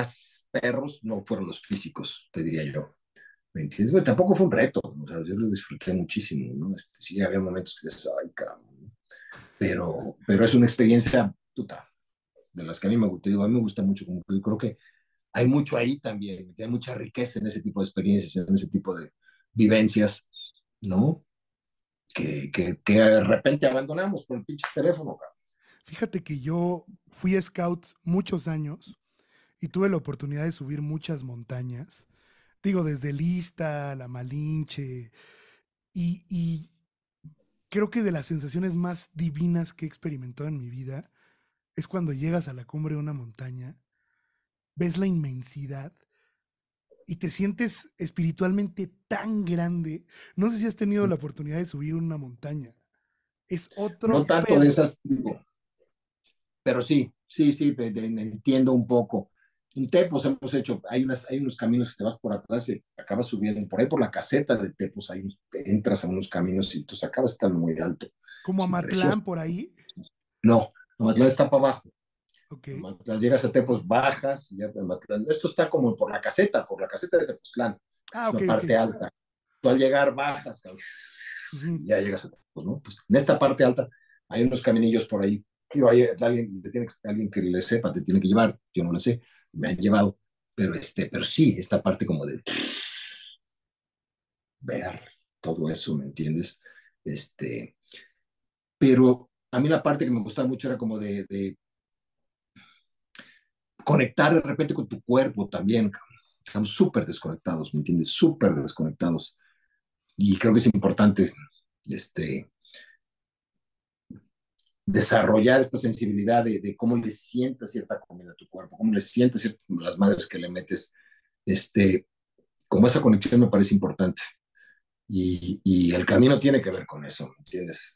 perros no fueron los físicos, te diría yo. ¿Me entiendes? Pero tampoco fue un reto, o sea, yo lo disfruté muchísimo, ¿no? Sí, había momentos que dices, ay, cabrón, ¿no? Pero es una experiencia puta, de las que a mí me gusta, digo, a mí me gusta mucho, como que yo creo que hay mucho ahí también, hay mucha riqueza en ese tipo de experiencias, en ese tipo de vivencias, ¿no? Que de repente abandonamos por el pinche teléfono, cabrón. Fíjate que yo fui scout muchos años y tuve la oportunidad de subir muchas montañas. Digo, desde Lista, La Malinche, y creo que de las sensaciones más divinas que he experimentado en mi vida es cuando llegas a la cumbre de una montaña, ves la inmensidad y te sientes espiritualmente tan grande. No sé si has tenido la oportunidad de subir una montaña. Es No otro tanto de pedo. esas, digo, pero sí, sí, sí, entiendo un poco. En Tepos hemos hecho, hay unos caminos que te vas por atrás y acabas subiendo, por ahí por la caseta de Tepos, entras a unos caminos y tú acabas estando muy alto. Como Es precioso. Amatlán por ahí. No, Amatlán está para abajo. Ok. Amatlán, llegas a Tepos, bajas, y ya Amatlán. Esto está como por la caseta de Tepoztlán. Ah, Es ok, una ok. parte alta. Tú al llegar bajas, cabrón, Ujú. y ya llegas a Tepos, ¿no? Pues en esta parte alta hay unos caminillos por ahí. Digo, alguien que le sepa, te tiene que llevar. Yo no lo sé, me han llevado. Pero sí, esta parte como de ver todo eso, ¿me entiendes? Este, pero a mí la parte que me gustaba mucho era como de conectar de repente con tu cuerpo también. Estamos súper desconectados, ¿me entiendes? Súper desconectados. Y creo que es importante este, desarrollar esta sensibilidad de cómo le sientas cierta comida a tu cuerpo, cómo le sientas las madres que le metes. Este, como esa conexión me parece importante. Y el camino tiene que ver con eso, ¿me entiendes?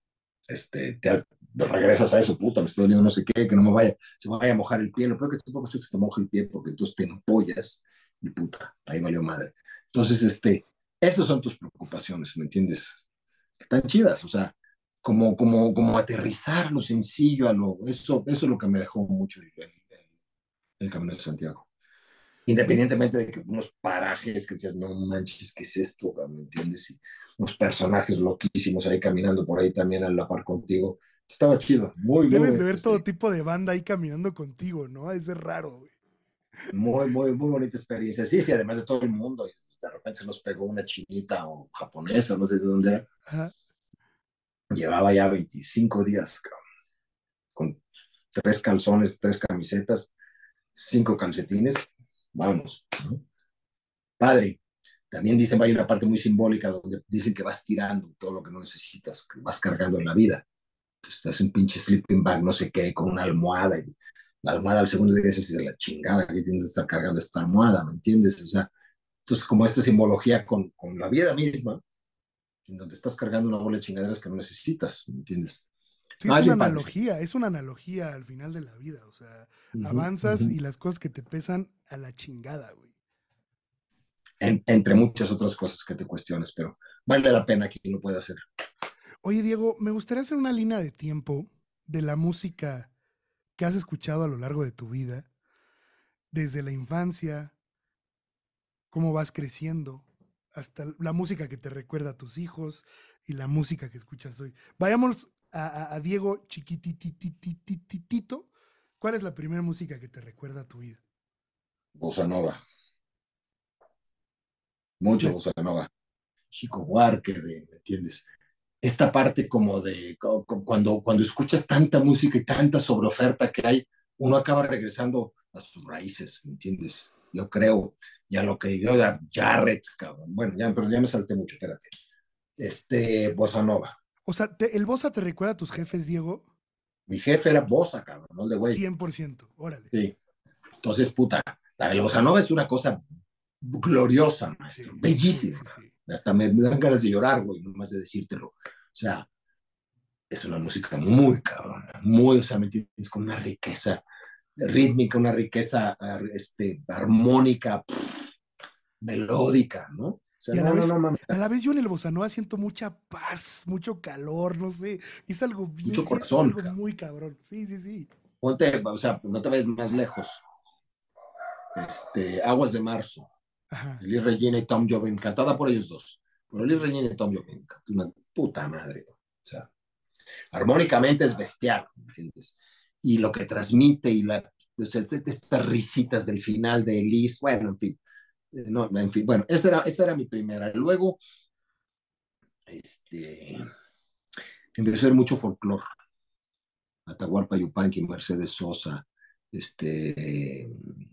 Te regresas a eso, puta, me estoy doliendo no sé qué, que no se vaya a mojar el pie. Lo peor que tampoco es que se te moje el pie, porque entonces te empollas y puta, ahí valió madre. Entonces, estas son tus preocupaciones, ¿me entiendes? Están chidas, o sea, como aterrizar lo sencillo eso es lo que me dejó mucho el Camino de Santiago. Ve, Independientemente de que unos parajes que decías, no manches, ¿qué es esto? ¿Me entiendes? Y unos personajes loquísimos ahí caminando por ahí también a la par contigo. Estaba chido, muy, muy debes de bonita ver todo experiencia. tipo de banda ahí caminando contigo, ¿no? Es de raro, güey. Muy, muy, muy bonita experiencia. Sí, sí, además de todo el mundo. Y de repente se nos pegó una chinita o japonesa, no sé de dónde era. Ajá. Llevaba ya 25 días, cabrón, con 3 calzones, 3 camisetas, 5 calcetines. Vámonos, ¿no? Padre. También dicen, hay una parte muy simbólica donde dicen que vas tirando todo lo que no necesitas, que vas cargando en la vida. Entonces te hace un pinche sleeping bag, no sé qué, con una almohada. Y la almohada al segundo día es de la chingada que tienes que estar cargando esta almohada, ¿me entiendes? O sea, entonces como esta simbología con la vida misma, en donde estás cargando una bola de chingaderas que no necesitas, ¿me entiendes? Sí, No, es bien padre. es una analogía al final de la vida. O sea, Uh -huh, uh avanzas -huh. y las cosas que te pesan a la chingada, güey. Entre muchas otras cosas que te cuestiones, pero vale la pena quien lo pueda hacer. Oye, Diego, me gustaría hacer una línea de tiempo de la música que has escuchado a lo largo de tu vida, desde la infancia, cómo vas creciendo, hasta la música que te recuerda a tus hijos y la música que escuchas hoy. Vayamos a Diego chiquitititititito. ¿Cuál es la primera música que te recuerda a tu vida? Bossa Nova, mucho Les- Bossa Nova. Chico Buarque, ¿me entiendes? Esta parte como de cuando escuchas tanta música y tanta sobreoferta que hay, uno acaba regresando a sus raíces, ¿me entiendes? Yo creo, ya lo que yo, Jarrett, cabrón. Bueno, pero ya me salté mucho, espérate. Bossa Nova. o sea, ¿el Bosa te recuerda a tus jefes, Diego? Mi jefe era Bossa, cabrón, no el de güey. 100%, órale. Sí. Entonces, puta, la Bossa Nova es una cosa gloriosa, maestro, Sí, sí, bellísima. sí, sí. Hasta me dan ganas de llorar, güey, nomás de decírtelo. O sea, es una música muy cabrona, muy, o sea, ¿me entiendes? Con una riqueza rítmica, una riqueza armónica, melódica, ¿no? O sea, Y no, no, no, mames, a la vez yo en el bossa nova siento mucha paz, mucho calor, no sé. Es algo bien, mucho sí, es corazón, algo cabrón. muy cabrón. Sí, sí, sí. Ponte, o sea, no te ves más lejos. Aguas de Marzo, Ajá. Elis Regina y Tom Jobim, cantada por ellos dos. Pero Ok. Elis Regina y Tom Jobim, una puta madre. O sea, armónicamente es bestial, ¿entiendes? Y lo que transmite y pues, estas risitas del final de Elis, bueno, en fin. No, en fin, bueno, esa era mi primera. Luego, este, empecé a ver mucho folclore. Atahualpa Yupanqui, Mercedes Sosa, este,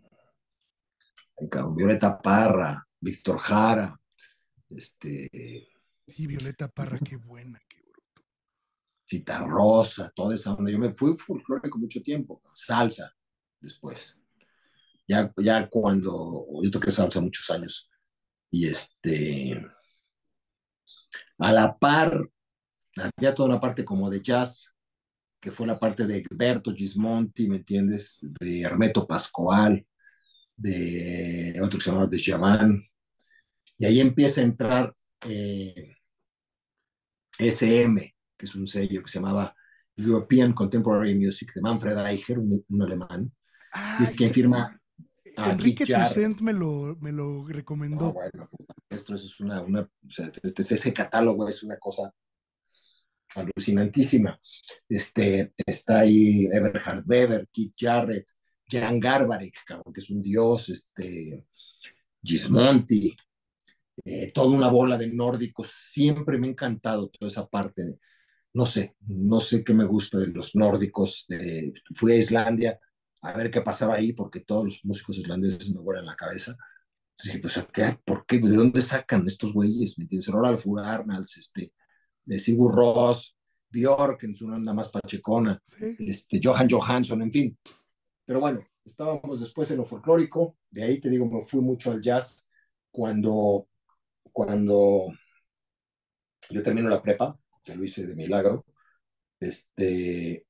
Violeta Parra, Víctor Jara, este, Y Violeta Parra, qué buena, qué bruto. Cita Rosa, toda esa onda. Yo me fui folclórico mucho tiempo, salsa después. Ya cuando yo toqué salsa muchos años y a la par había toda una parte como de jazz, que fue la parte de Egberto Gismonti, ¿me entiendes? De Hermeto Pascoal, de otro que se llamaba Djavan, y ahí empieza a entrar SM, que es un sello que se llamaba European Contemporary Music, de Manfred Eicher, un alemán, y Ah, es quien firma a Keith Enrique Jarrett. Toussaint me lo No, recomendó. bueno, esto es o sea, ese catálogo es una cosa alucinantísima. Está ahí Eberhard Weber, Keith Jarrett, Jan Garbarek, que es un dios, Gismonti, toda una bola de nórdicos. Siempre me ha encantado toda esa parte. No sé qué me gusta de los nórdicos. Fui a Islandia a ver qué pasaba ahí, porque todos los músicos islandeses me vuelan la cabeza. Entonces dije, pues, ¿por qué? ¿De dónde sacan estos güeyes? ¿Me entiendes? Rolf Arnalds, Sigur Rós, Björk en su onda más pachecona, Sí. Johan Johansson, en fin. Pero bueno, estábamos después en lo folclórico, de ahí te digo, me fui mucho al jazz cuando yo termino la prepa, que lo hice de milagro, este,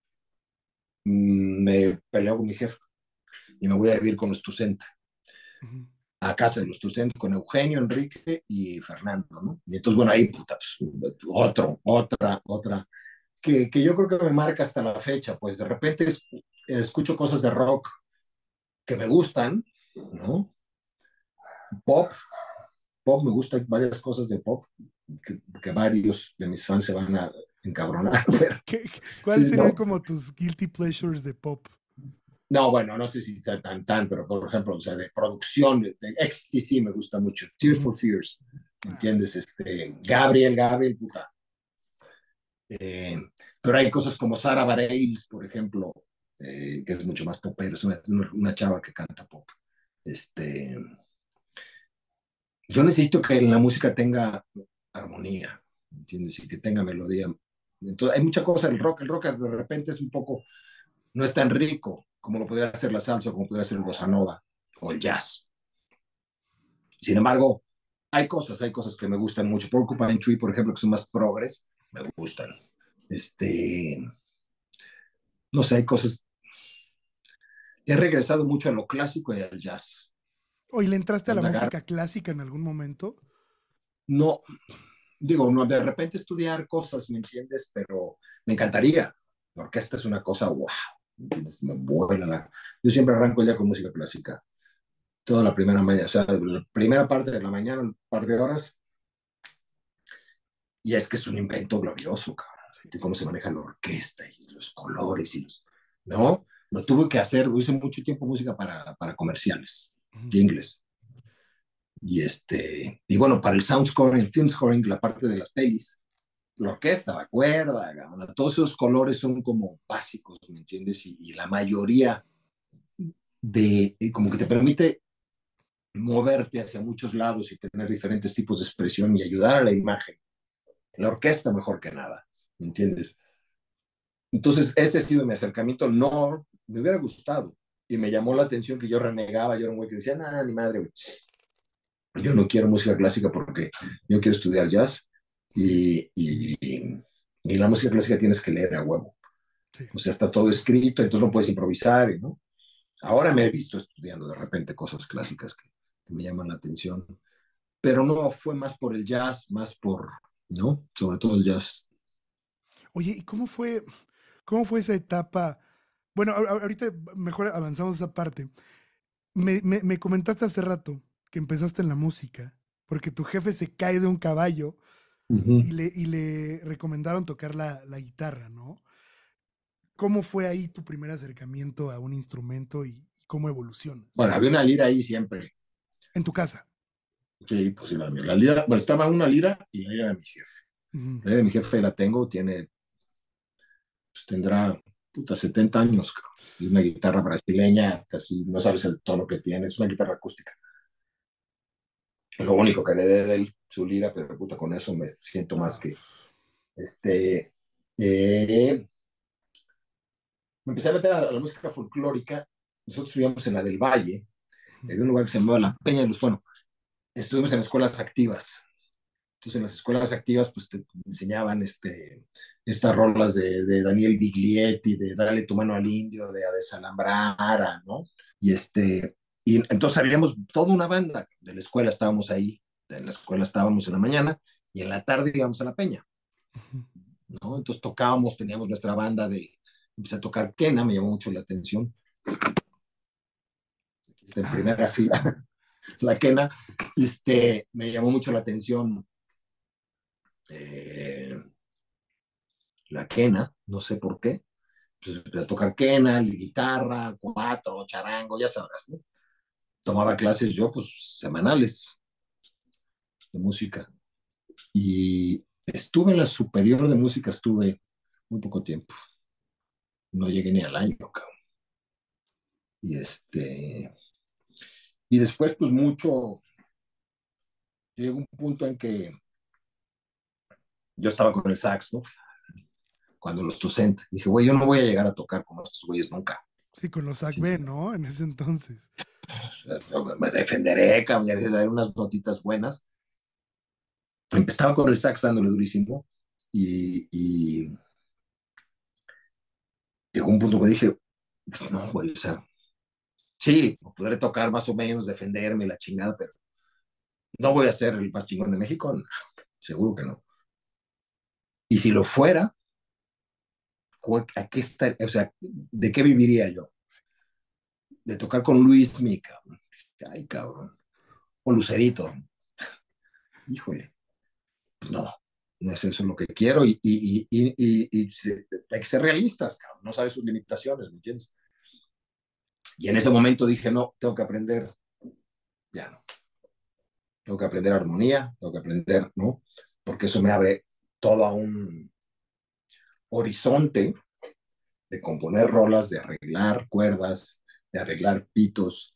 me peleo con mi jefe y me voy a vivir con los Tucent, Ujú. a casa de los Tucent, con Eugenio, Enrique y Fernando, ¿no? Y entonces, bueno, ahí, puta, pues, otra, que yo creo que me marca hasta la fecha, pues de repente escucho cosas de rock que me gustan, ¿no? Pop, me gustan varias cosas de pop, que varios de mis fans se van a encabronar, pero ¿Cuáles sí, serían ¿no? como tus guilty pleasures de pop? No, bueno, no sé si sea tan, pero por ejemplo, o sea, de producción, de XTC me gusta mucho, Tears Ujú. for Fears, Ah, ¿entiendes? Gabriel, puta. Eh, pero hay cosas como Sara Bareilles, por ejemplo, que es mucho más popera, es una chava que canta pop. Este, yo necesito que la música tenga armonía, ¿entiendes? Y que tenga melodía. Entonces, hay mucha cosa del rock. El rock de repente es un poco, no es tan rico como lo podría ser la salsa, como podría ser el bossa nova o el jazz. Sin embargo, hay cosas que me gustan mucho. Porcupine Tree, por ejemplo, que son más progres, me gustan. Este, no sé, hay cosas. He regresado mucho a lo clásico y al jazz. ¿O y le entraste a la Onda música clásica en algún momento? No, digo, no, de repente estudiar cosas, ¿me entiendes? Pero me encantaría. La orquesta es una cosa, wow, ¿me entiendes? Me vuela Yo siempre arranco el día con música clásica. Toda la primera media, o sea, la primera parte de la mañana, un par de horas, y es que es un invento glorioso, cabrón. Sí. De cómo se maneja la orquesta y los colores ¿no? Lo tuve que hacer, hice mucho tiempo música para comerciales, Ujú. de inglés. Y bueno, para el sound scoring, el film scoring, la parte de las pelis, la orquesta, la cuerda, todos esos colores son como básicos, ¿me entiendes? Y la mayoría como que te permite moverte hacia muchos lados y tener diferentes tipos de expresión y ayudar a la imagen. La orquesta mejor que nada, ¿me entiendes? Entonces, ese ha sido mi acercamiento. No, me hubiera gustado. Y me llamó la atención que yo renegaba, yo era un güey que decía, nada, ni madre, güey. Yo no quiero música clásica porque yo quiero estudiar jazz y la música clásica tienes que leer a huevo. Sí. O sea, está todo escrito, entonces no puedes improvisar, ¿no? Ahora me he visto estudiando de repente cosas clásicas que me llaman la atención, pero no, fue más por el jazz, ¿no? Sobre todo el jazz. Oye, ¿y cómo fue esa etapa? Bueno, ahorita mejor avanzamos esa parte. Me comentaste hace rato que empezaste en la música, porque tu jefe se cae de un caballo Ujú. y le recomendaron tocar la guitarra, ¿no? ¿Cómo fue ahí tu primer acercamiento a un instrumento y cómo evolucionas? Bueno, había una lira ahí siempre. En tu casa. Sí, pues sí, la lira, bueno, estaba una lira y la lira de mi jefe. Ujú. La lira de mi jefe la tengo, pues tendrá, puta, 70 años, cabrón. Y una guitarra brasileña, casi no sabes el tono que tiene, es una guitarra acústica. Lo único que heredé de él, su lira, pero puta, con eso me siento más Ah, que, este, eh, me empecé a meter a la música folclórica. Nosotros vivíamos en la del Valle, ujú. había un lugar que se llamaba La Peña de Luz. Bueno, estuvimos en escuelas activas. Entonces, en las escuelas activas, pues te enseñaban estas rolas de Daniel Biglietti, de Dale tu mano al indio, de A Desalambrar, ¿no? Y, y entonces habíamos toda una banda de la escuela, estábamos ahí, de la escuela estábamos en la mañana y en la tarde íbamos a la peña, ¿no? Entonces tocábamos, teníamos nuestra banda empecé a tocar quena, me llamó mucho la atención, está en primera Ah, fila, la quena, me llamó mucho la atención eh, la quena, no sé por qué. Pues empecé a tocar quena, guitarra, cuatro, charango, ya sabrás, ¿no? Tomaba clases yo, pues, semanales de música. Y estuve en la superior de música, estuve muy poco tiempo. No llegué ni al año, cabrón. Y y después, pues, llegó un punto en que yo estaba con el sax, ¿no? Cuando los docentes, dije, güey, yo no voy a llegar a tocar como estos güeyes nunca. sí, con los Sí, sí. ACB, ¿no? En ese entonces. Me defenderé, cabrón, ya daré unas notitas buenas. Empezaba con el sax dándole durísimo y llegó un punto que dije, pues no, güey, o sea, sí, podré tocar más o menos, defenderme la chingada, pero no voy a ser el más chingón de México, no, seguro que no. Y si lo fuera, ¿a qué o sea, ¿de qué viviría yo? De tocar con Luis Mi, cabrón. Ay, cabrón. O Lucerito. Híjole, pues no, no es eso lo que quiero hay que ser realistas, cabrón. No sabes sus limitaciones, ¿me entiendes? Y en ese momento dije, no, tengo que aprender piano, tengo que aprender armonía, tengo que aprender, ¿no? Porque eso me abre todo a un horizonte de componer rolas, de arreglar cuerdas, de arreglar pitos,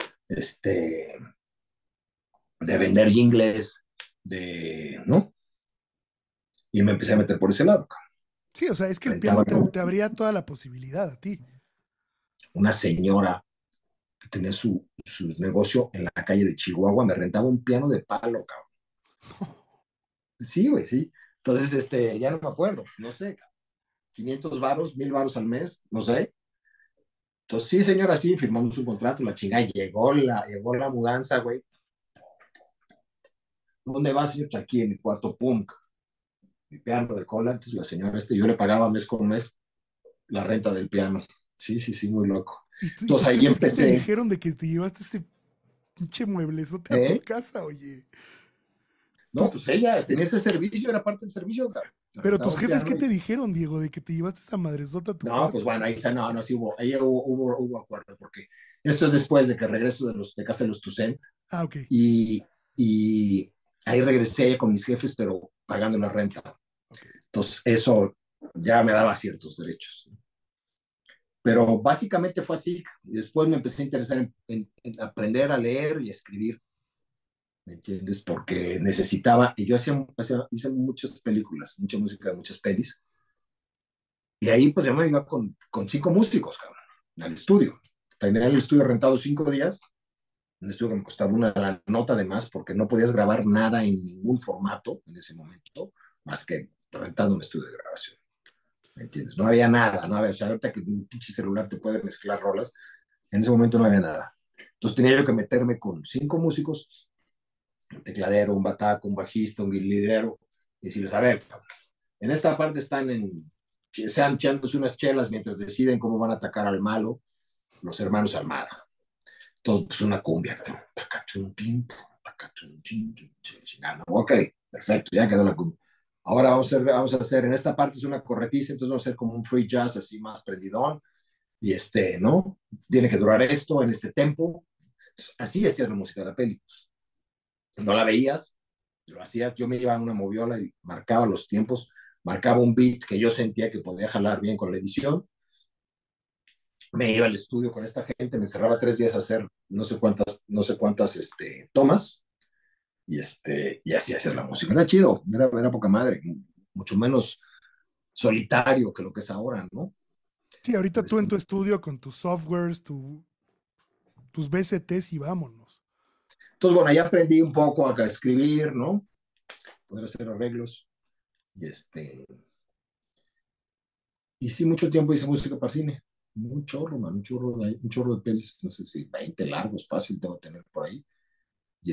de vender jingles, ¿no? Y me empecé a meter por ese lado. Sí, o sea, es que el Rentaba piano te abría toda la posibilidad a ti. una señora que tenía su negocio en la calle de Chihuahua, me rentaba un piano de palo, cabrón. Sí, güey, sí. Entonces, ya no me acuerdo, no sé, 500 varos, 1000 varos al mes, no sé. Entonces, sí, señora, sí, firmamos un contrato, la chingada, llegó la mudanza, güey. ¿Dónde va, señor? Pues aquí en mi cuarto, pum, mi piano de cola. Entonces, la señora, yo le pagaba mes con mes la renta del piano. Sí, sí, sí, muy loco. Y Entonces, tus ahí jefes qué te empecé, dijeron de que te llevaste ese pinche mueblezote a tu ¿eh? casa, oye? No, Tus, pues ella tenía ese servicio, era parte del servicio, cabrón. Me pero rentaba tus un jefes qué piano te y dijeron, Diego, de que te llevaste esa madresota a tu no, pues cuarto. bueno, ahí está, no, no, sí ahí hubo acuerdo, porque esto es después de que regreso de casa de los Tucent Ah, ok. y, y ahí regresé con mis jefes, pero pagando la renta. Ok. Entonces, eso ya me daba ciertos derechos. Pero básicamente fue así. Y después me empecé a interesar en aprender a leer y escribir, ¿me entiendes? Porque necesitaba, y yo hice muchas películas, mucha música, muchas pelis, y ahí pues ya me iba con 5 músicos, cabrón, al estudio. Tenía el estudio rentado 5 días, un estudio que me costaba una la nota de más porque no podías grabar nada en ningún formato en ese momento, más que rentando un estudio de grabación. ¿Me entiendes? No había nada, no había, o sea, ahorita que un pinche celular te puede mezclar rolas, en ese momento no había nada. Entonces tenía yo que meterme con 5 músicos, un tecladero, un bataco, un bajista, un guitarrero, y decirles, a ver, en esta parte sean echándose unas chelas mientras deciden cómo van a atacar al malo los hermanos Almada. todo pues una cumbia. Tacachun, tin, tacachun, chin, chin, chin, chin. Ah, no, ok, perfecto, ya quedó la cumbia. Ahora vamos a hacer, en esta parte es una corretiza, entonces vamos a hacer como un free jazz así más prendidón, y ¿no? Tiene que durar esto en este tempo. Así hacías la música de la peli. No la veías, lo hacías, yo me iba a una moviola y marcaba los tiempos, marcaba un beat que yo sentía que podía jalar bien con la edición, me iba al estudio con esta gente, me encerraba 3 días a hacer no sé cuántas tomas, y así hacer la música. Era chido, era poca madre, mucho menos solitario que lo que es ahora, ¿no? Sí, ahorita tú Pues, en tu estudio con tus softwares, tus BCTs y vámonos. entonces, bueno, ahí aprendí un poco a escribir, ¿no? Poder hacer arreglos, y y sí, mucho tiempo hice música para cine. Un chorro, man, un chorro de pelis, no sé si 20 largos, fácil debo tener por ahí. Y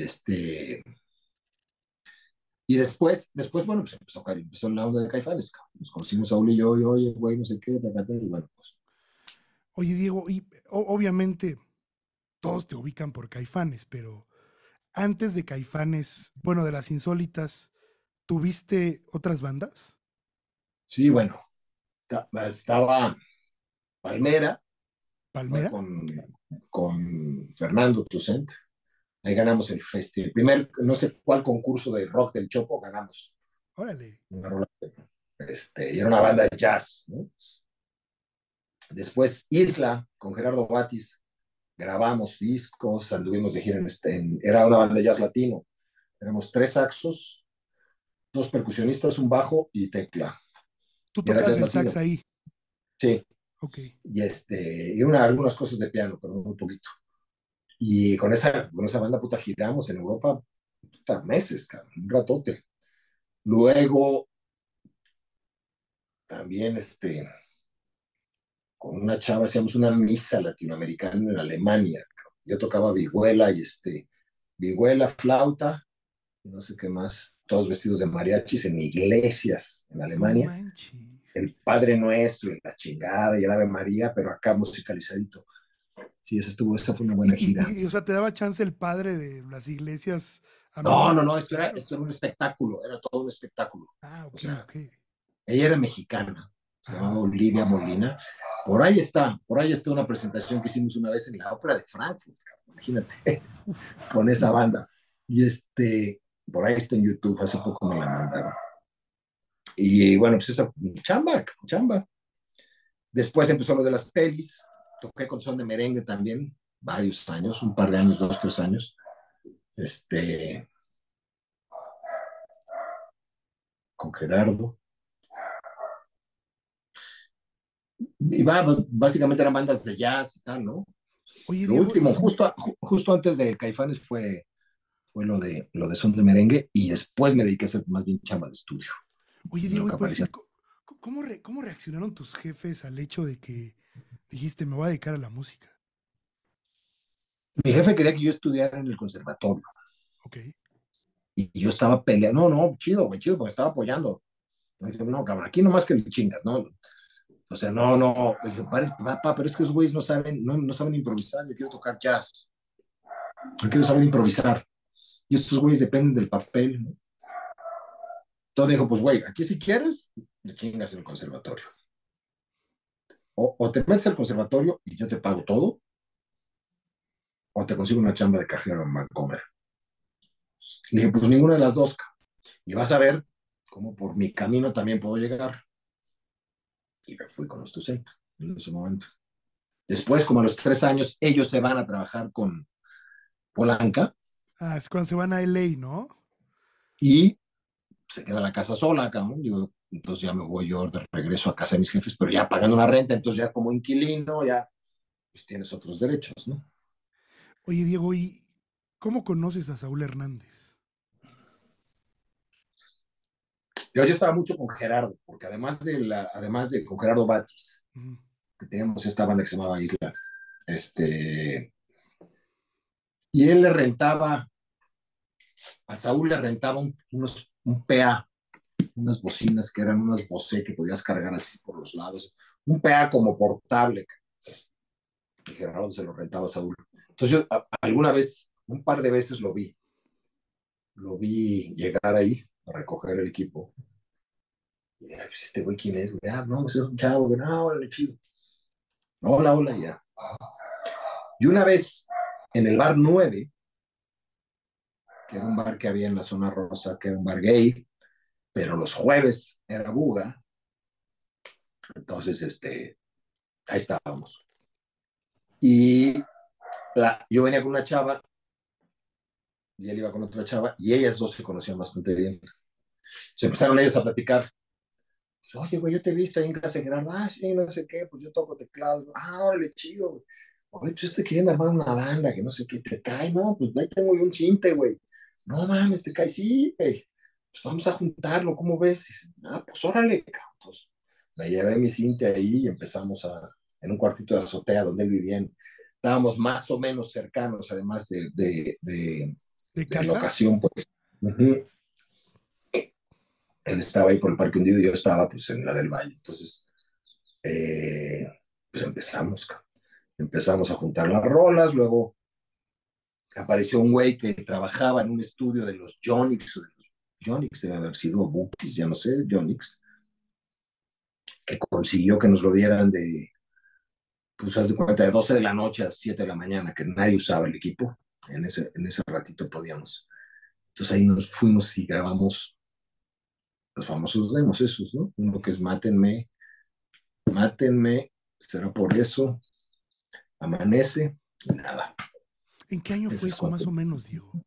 y bueno, pues empezó la onda de Caifanes, cabrón. Nos conocimos Saúl y yo, y oye, güey, no sé qué, y bueno, pues. Oye, Diego, y obviamente todos te ubican por Caifanes, pero antes de Caifanes, bueno, de las insólitas, ¿tuviste otras bandas? Sí, bueno, estaba Palmera, fue ¿Palmera? Ok. con Fernando Tucent. Ahí ganamos el primer, no sé cuál concurso de rock del Chopo, ganamos Órale. una rola. Y era una banda de jazz, ¿no? Después Isla, con Gerardo Batis, grabamos discos, anduvimos de gira era una banda de jazz latino. Éramos 3 saxos, 2 percusionistas, un bajo y tecla. Tú Y era tocabas jazz el latino. sax ahí. Sí. Ok. Algunas cosas de piano, pero muy poquito. Y con esa banda puta giramos en Europa puta, meses, cabrón, un ratote. Luego también con una chava hacíamos una misa latinoamericana en Alemania. Cabrón. Yo tocaba vihuela vihuela, flauta, y no sé qué más, todos vestidos de mariachis en iglesias en No Alemania. manches. El Padre Nuestro y la chingada y el Ave María, pero acá musicalizadito. Sí, esa fue una buena gira. O sea, te daba chance el padre de las iglesias a No, medio no, no, esto era, tocar. esto era un espectáculo, era todo un espectáculo. Ah, O ok, sea, ok. ella era mexicana, se llamaba Ajá. Olivia Molina. Por ahí está una presentación que hicimos una vez en la Ópera de Frankfurt, cabrón, imagínate, con esa banda. Y por ahí está en YouTube, hace poco me la mandaron. Y bueno, pues esa chamba, chamba. Después empezó lo de las pelis, toqué con son de merengue también, varios años, un par de años, 2, 3 años, este, con Gerardo. Y básicamente eran bandas de jazz y tal, ¿no? Oye, Lo Diego, último, justo antes de Caifanes fue lo de son de merengue y después me dediqué a hacer más bien chamba de estudio, de lo Y que por aparecía. decir, ¿cómo reaccionaron tus jefes al hecho de que dijiste, me voy a dedicar a la música? Mi jefe quería que yo estudiara en el conservatorio Ok. y yo estaba peleando, no, no, chido, güey, chido, porque estaba apoyando. No, no, cabrón, aquí nomás que le chingas, ¿no? O sea, no, no. Le dije, papá, pero es que esos güeyes no saben improvisar. Yo quiero tocar jazz. Yo quiero saber improvisar. Y estos güeyes dependen del papel, ¿no? Entonces dijo, pues güey, aquí si quieres, le chingas en el conservatorio. O te metes al conservatorio y yo te pago todo, o te consigo una chamba de cajero en Vancomer. Le dije, pues ninguna de las dos. Y vas a ver cómo por mi camino también puedo llegar. Y me fui con los docentes en ese momento. Después, como a los 3 años, ellos se van a trabajar con Polanca Ah, es cuando se van a LA, ¿no? y se queda la casa sola, cabrón. Digo, entonces ya me voy yo de regreso a casa de mis jefes, pero ya pagando una renta, entonces ya como inquilino, ya pues tienes otros derechos, ¿no? Oye, Diego, ¿y cómo conoces a Saúl Hernández? Yo estaba mucho con Gerardo, porque además de con Gerardo Batis, Ujú. que teníamos esta banda que se llamaba Isla, y él a Saúl le rentaba un PA, unas bocinas que eran unas Bose que podías cargar así por los lados, un PA como portable, y Gerardo se lo rentaba a Saúl. Entonces yo alguna vez, un par de veces lo vi llegar ahí a recoger el equipo. Y dije, pues este güey, ¿quién es? Güey? Ah, no, pues es un chavo, güey, no, órale, chido. Hola, hola, ya. Y una vez en el bar 9, que era un bar que había en la zona rosa, que era un bar gay, pero los jueves era buga, entonces ahí estábamos. Y yo venía con una chava y él iba con otra chava y ellas dos se conocían bastante bien. Se empezaron ellos a platicar. Oye, güey, yo te he visto ahí en casa de Gerardo. Ah, sí, no sé qué, pues yo toco teclado. Ah, órale, chido, güey. Oye, pues yo estoy queriendo armar una banda, que no sé qué, te cae, no, pues ahí tengo yo un chinte, güey. No mames, te cae, sí, güey. Pues vamos a juntarlo, ¿cómo ves? Dice, ah, pues órale, cabrón. Entonces, me llevé mi cinte ahí y empezamos en un cuartito de azotea donde él vivía. Estábamos más o menos cercanos, además ¿De de casas? locación, pues. Uh-huh. Él estaba ahí por el Parque Hundido y yo estaba pues en la del Valle. Entonces, eh, pues empezamos a juntar las rolas, luego apareció un güey que trabajaba en un estudio de los Jonix, o de los Jonix debe haber sido Bookies, ya no sé, Jonix, que consiguió que nos lo dieran pues haz de cuenta, de 12 de la noche a 7 de la mañana, que nadie usaba el equipo, en ese ratito podíamos. Entonces ahí nos fuimos y grabamos los famosos demos esos, ¿no? Uno que es Mátenme, Mátenme, será por eso, Amanece, y nada. ¿En qué año fue Ese es eso, más cuatro, o menos, Diego?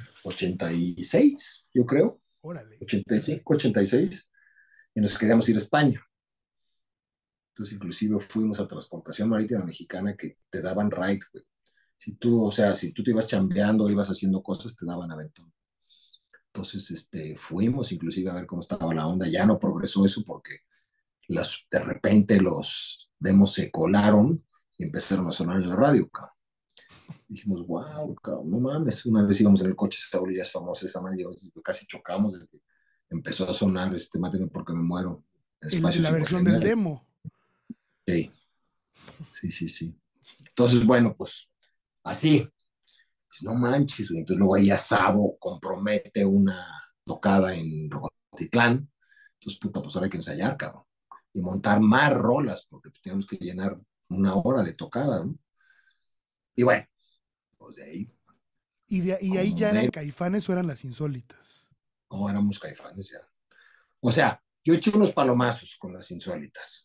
86, yo creo, Órale. 85, 86, y nos queríamos ir a España. Entonces, inclusive fuimos a Transportación Marítima Mexicana que te daban ride, güey. Si tú, o sea, si tú te ibas chambeando, ibas haciendo cosas, te daban aventón. Entonces, fuimos inclusive a ver cómo estaba la onda. Ya no progresó eso porque de repente los demos se colaron y empezaron a sonar en la radio, cabrón. Dijimos, wow, cabrón, no mames. Una vez íbamos en el coche, Saúl y ya es famosa esa madre, casi chocamos. Empezó a sonar Máteme porque me muero en espacio La versión del 59. demo. Sí, sí, sí, sí. Entonces, bueno, pues así, no manches, güey. Entonces luego ahí a Sabo compromete una tocada en Rocotitlán. Entonces, puta, pues ahora hay que ensayar, cabrón. Y montar más rolas, porque pues, tenemos que llenar una hora de tocada, ¿no? Y bueno, pues de ahí, Y ahí como ya eran mero, Caifanes o eran las insólitas. como éramos Caifanes ya. O sea, yo eché unos palomazos con las insólitas,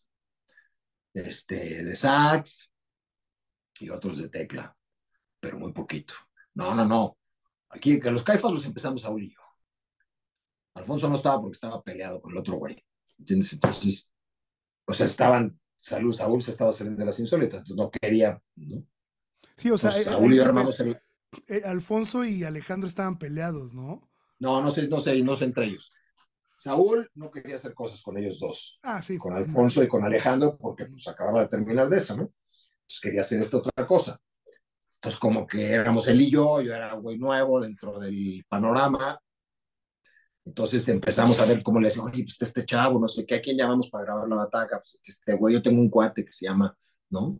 de sax y otros de tecla, pero muy poquito. No, no, no. Aquí, que los Caifas los empezamos a yo. Alfonso no estaba porque estaba peleado con el otro güey. ¿Entiendes? Entonces, o sea, Saúl se estaba saliendo de las insólitas, entonces no quería, ¿no? Sí, o sea, Entonces, Saúl ahí y yo siempre armamos el. Alfonso y Alejandro estaban peleados, ¿no? No, no sé, no sé, no sé entre ellos. Saúl no quería hacer cosas con ellos dos, Ah, sí. con Alfonso y con Alejandro, porque pues acababa de terminar de eso, ¿no? Entonces quería hacer esta otra cosa. Entonces, como que éramos él y yo era un güey nuevo dentro del panorama. Entonces empezamos a ver cómo le decían, oye, pues este chavo, no sé qué, ¿a quién llamamos para grabar la bataca? Pues este güey, yo tengo un cuate que se llama, ¿no?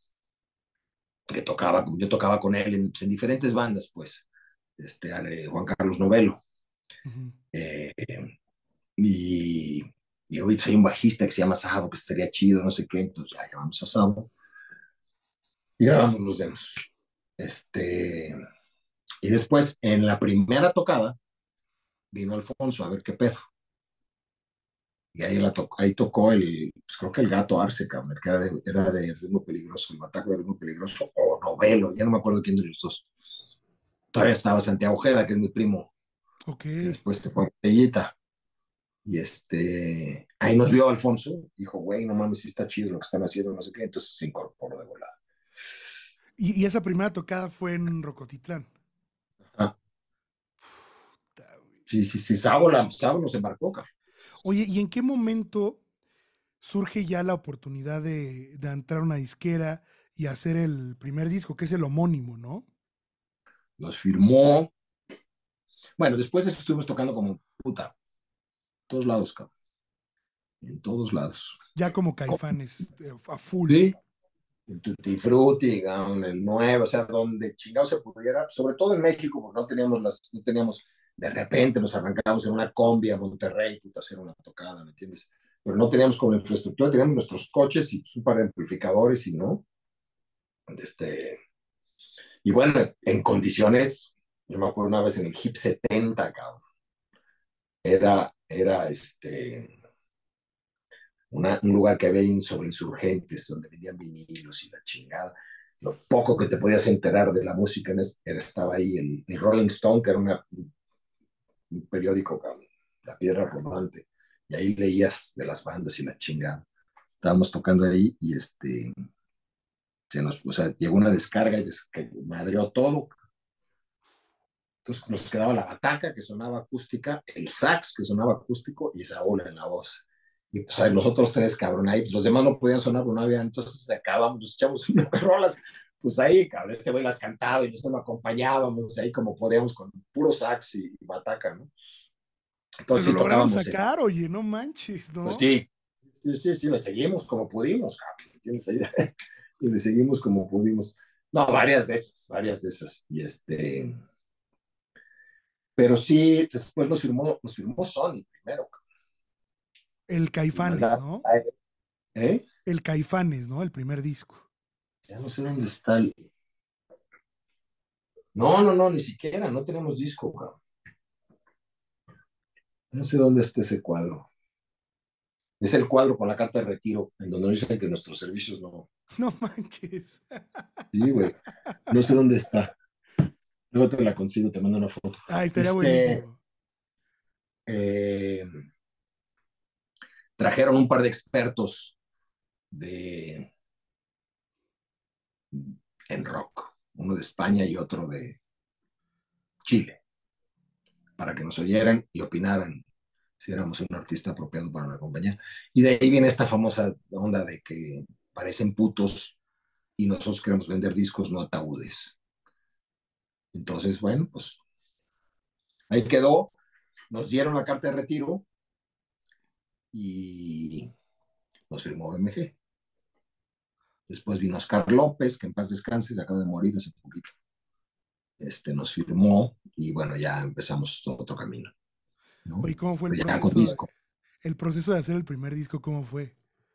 Que tocaba, yo tocaba con él en diferentes bandas, pues, Juan Carlos Novelo. Ujú. Eh, y, y hoy pues, hay un bajista que se llama Sabo, que estaría chido, no sé qué, entonces ya llamamos a Sabo y grabamos los demos. Este, y después, en la primera tocada, vino Alfonso a ver qué pedo. Y ahí tocó pues creo que el Gato Arce, cabrón, que era de Ritmo Peligroso, el Bataco de Ritmo Peligroso, o Novelo, ya no me acuerdo quién de los dos. Todavía estaba Santiago Ojeda, que es mi primo, Ok. que después se fue a Botellita. Y ahí nos vio Alfonso, dijo, güey, no mames, sí está chido lo que están haciendo, no sé qué, entonces se incorporó de volada. Y esa primera tocada fue en Rocotitlán. Ah, Puta, güey. sí, sí, sí, Sabo nos embarcó, cabrón. Oye, ¿y en qué momento surge ya la oportunidad de entrar a una disquera y hacer el primer disco, que es el homónimo, ¿no? Los firmó. Bueno, después de eso estuvimos tocando como puta, todos lados, cabrón, en todos lados. Ya como Caifanes, a full. Sí, el Tutti Frutti, el Nuevo, o sea, donde chingado se pudiera, sobre todo en México, porque no teníamos, de repente nos arrancamos en una combi a Monterrey, puta, hacer una tocada, ¿me entiendes? Pero no teníamos como infraestructura, teníamos nuestros coches y pues, un par de amplificadores y no, este, y bueno, en condiciones, yo me acuerdo una vez en el Hip 70, cabrón, era un lugar que había sobre insurgentes, donde vendían vinilos y la chingada. Lo poco que te podías enterar de la música estaba ahí el Rolling Stone, que era un periódico, la piedra rodante, y ahí leías de las bandas y la chingada. Estábamos tocando ahí y o sea, llegó una descarga y madreó todo. Entonces nos quedaba la bataca que sonaba acústica, el sax que sonaba acústico y Saúl en la voz. Y pues ahí los otros tres, cabrón, ahí, pues, los demás no podían sonar, pero no había, entonces acabamos, nos echamos unas rolas, pues ahí, cabrón, este güey las cantaba y nosotros lo acompañábamos ahí como podíamos con puro sax y bataca, ¿no? Pues Entonces lo sí lograron tocábamos, sacar, oye, no manches, pues ¿no? sí, sí, le seguimos como pudimos, cabrón, ¿entiendes? Ahí, y le seguimos como pudimos. No, varias de esas, pero sí, después nos firmó Sony primero, El y Caifanes, mandaba, ¿no? ¿eh? El Caifanes, ¿no? El primer disco. Ya no sé dónde está no, ni siquiera, no tenemos disco, cabrón. No sé dónde está ese cuadro. Es el cuadro con la carta de retiro, en donde nos dicen que nuestros servicios no. No manches. Sí, güey. No sé dónde está. Luego te la consigo, te mando una foto. Ah, estaría Este, buenísimo. eh, Trajeron un par de expertos de, en rock, uno de España y otro de Chile, para que nos oyeran y opinaran si éramos un artista apropiado para la compañía. Y de ahí viene esta famosa onda de que parecen putos y nosotros queremos vender discos, no ataúdes. Entonces, bueno, pues ahí quedó, nos dieron la carta de retiro y nos firmó BMG. Después vino Oscar López, que en paz descanse, se acaba de morir hace poquito. Nos firmó y bueno, ya empezamos otro camino, ¿no? Oye, ¿cómo fue Pero ya con disco. el proceso de hacer el primer disco? ¿Cómo fue?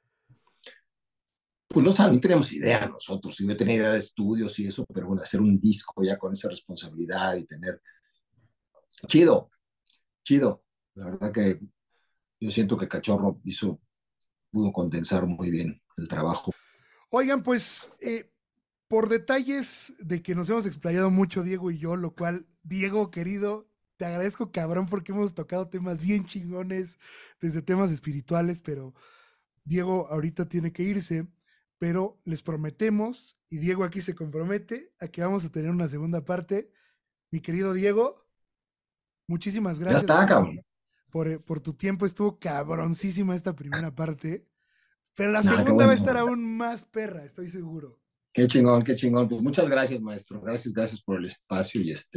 Pues no teníamos idea nosotros, yo tenía idea de estudios y eso, pero bueno, hacer un disco ya con esa responsabilidad y tener... Chido, chido. La verdad que yo siento que Cachorro pudo condensar muy bien el trabajo. Oigan, pues, por detalles de que nos hemos explayado mucho Diego y yo, lo cual, Diego, querido, te agradezco cabrón porque hemos tocado temas bien chingones, desde temas espirituales, pero Diego ahorita tiene que irse, pero les prometemos, y Diego aquí se compromete, a que vamos a tener una segunda parte. Mi querido Diego, muchísimas Ya gracias está, cabrón. por tu tiempo, estuvo cabroncísima esta primera parte, pero la Nada, qué segunda va a bueno. estar aún más perra, estoy seguro. Qué chingón, qué chingón. Pues muchas gracias, maestro. Gracias por el espacio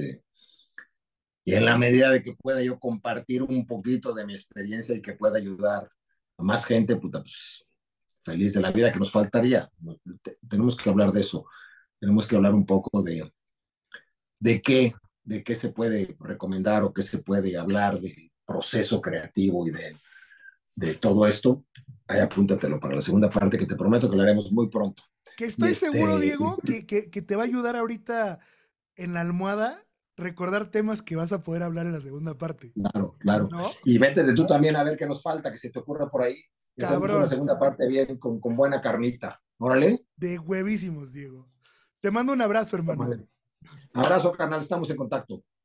y en la medida de que pueda yo compartir un poquito de mi experiencia y que pueda ayudar a más gente, puta, pues feliz de la vida que nos faltaría. Tenemos que hablar de eso. Tenemos que hablar un poco de qué, de qué se puede recomendar o qué se puede hablar del proceso creativo y de todo esto. Ahí apúntatelo para la segunda parte que te prometo que lo haremos muy pronto. Que Y estoy seguro, Diego, que te va a ayudar ahorita en la almohada recordar temas que vas a poder hablar en la segunda parte, claro, claro. ¿no? Y vete de tú también a ver qué nos falta, que se te ocurra por ahí. Y hacemos una Cabrón, segunda parte bien, con buena carnita. Órale. de huevísimos, Diego. Te mando un abrazo, hermano. Abrazo, carnal. Estamos en contacto.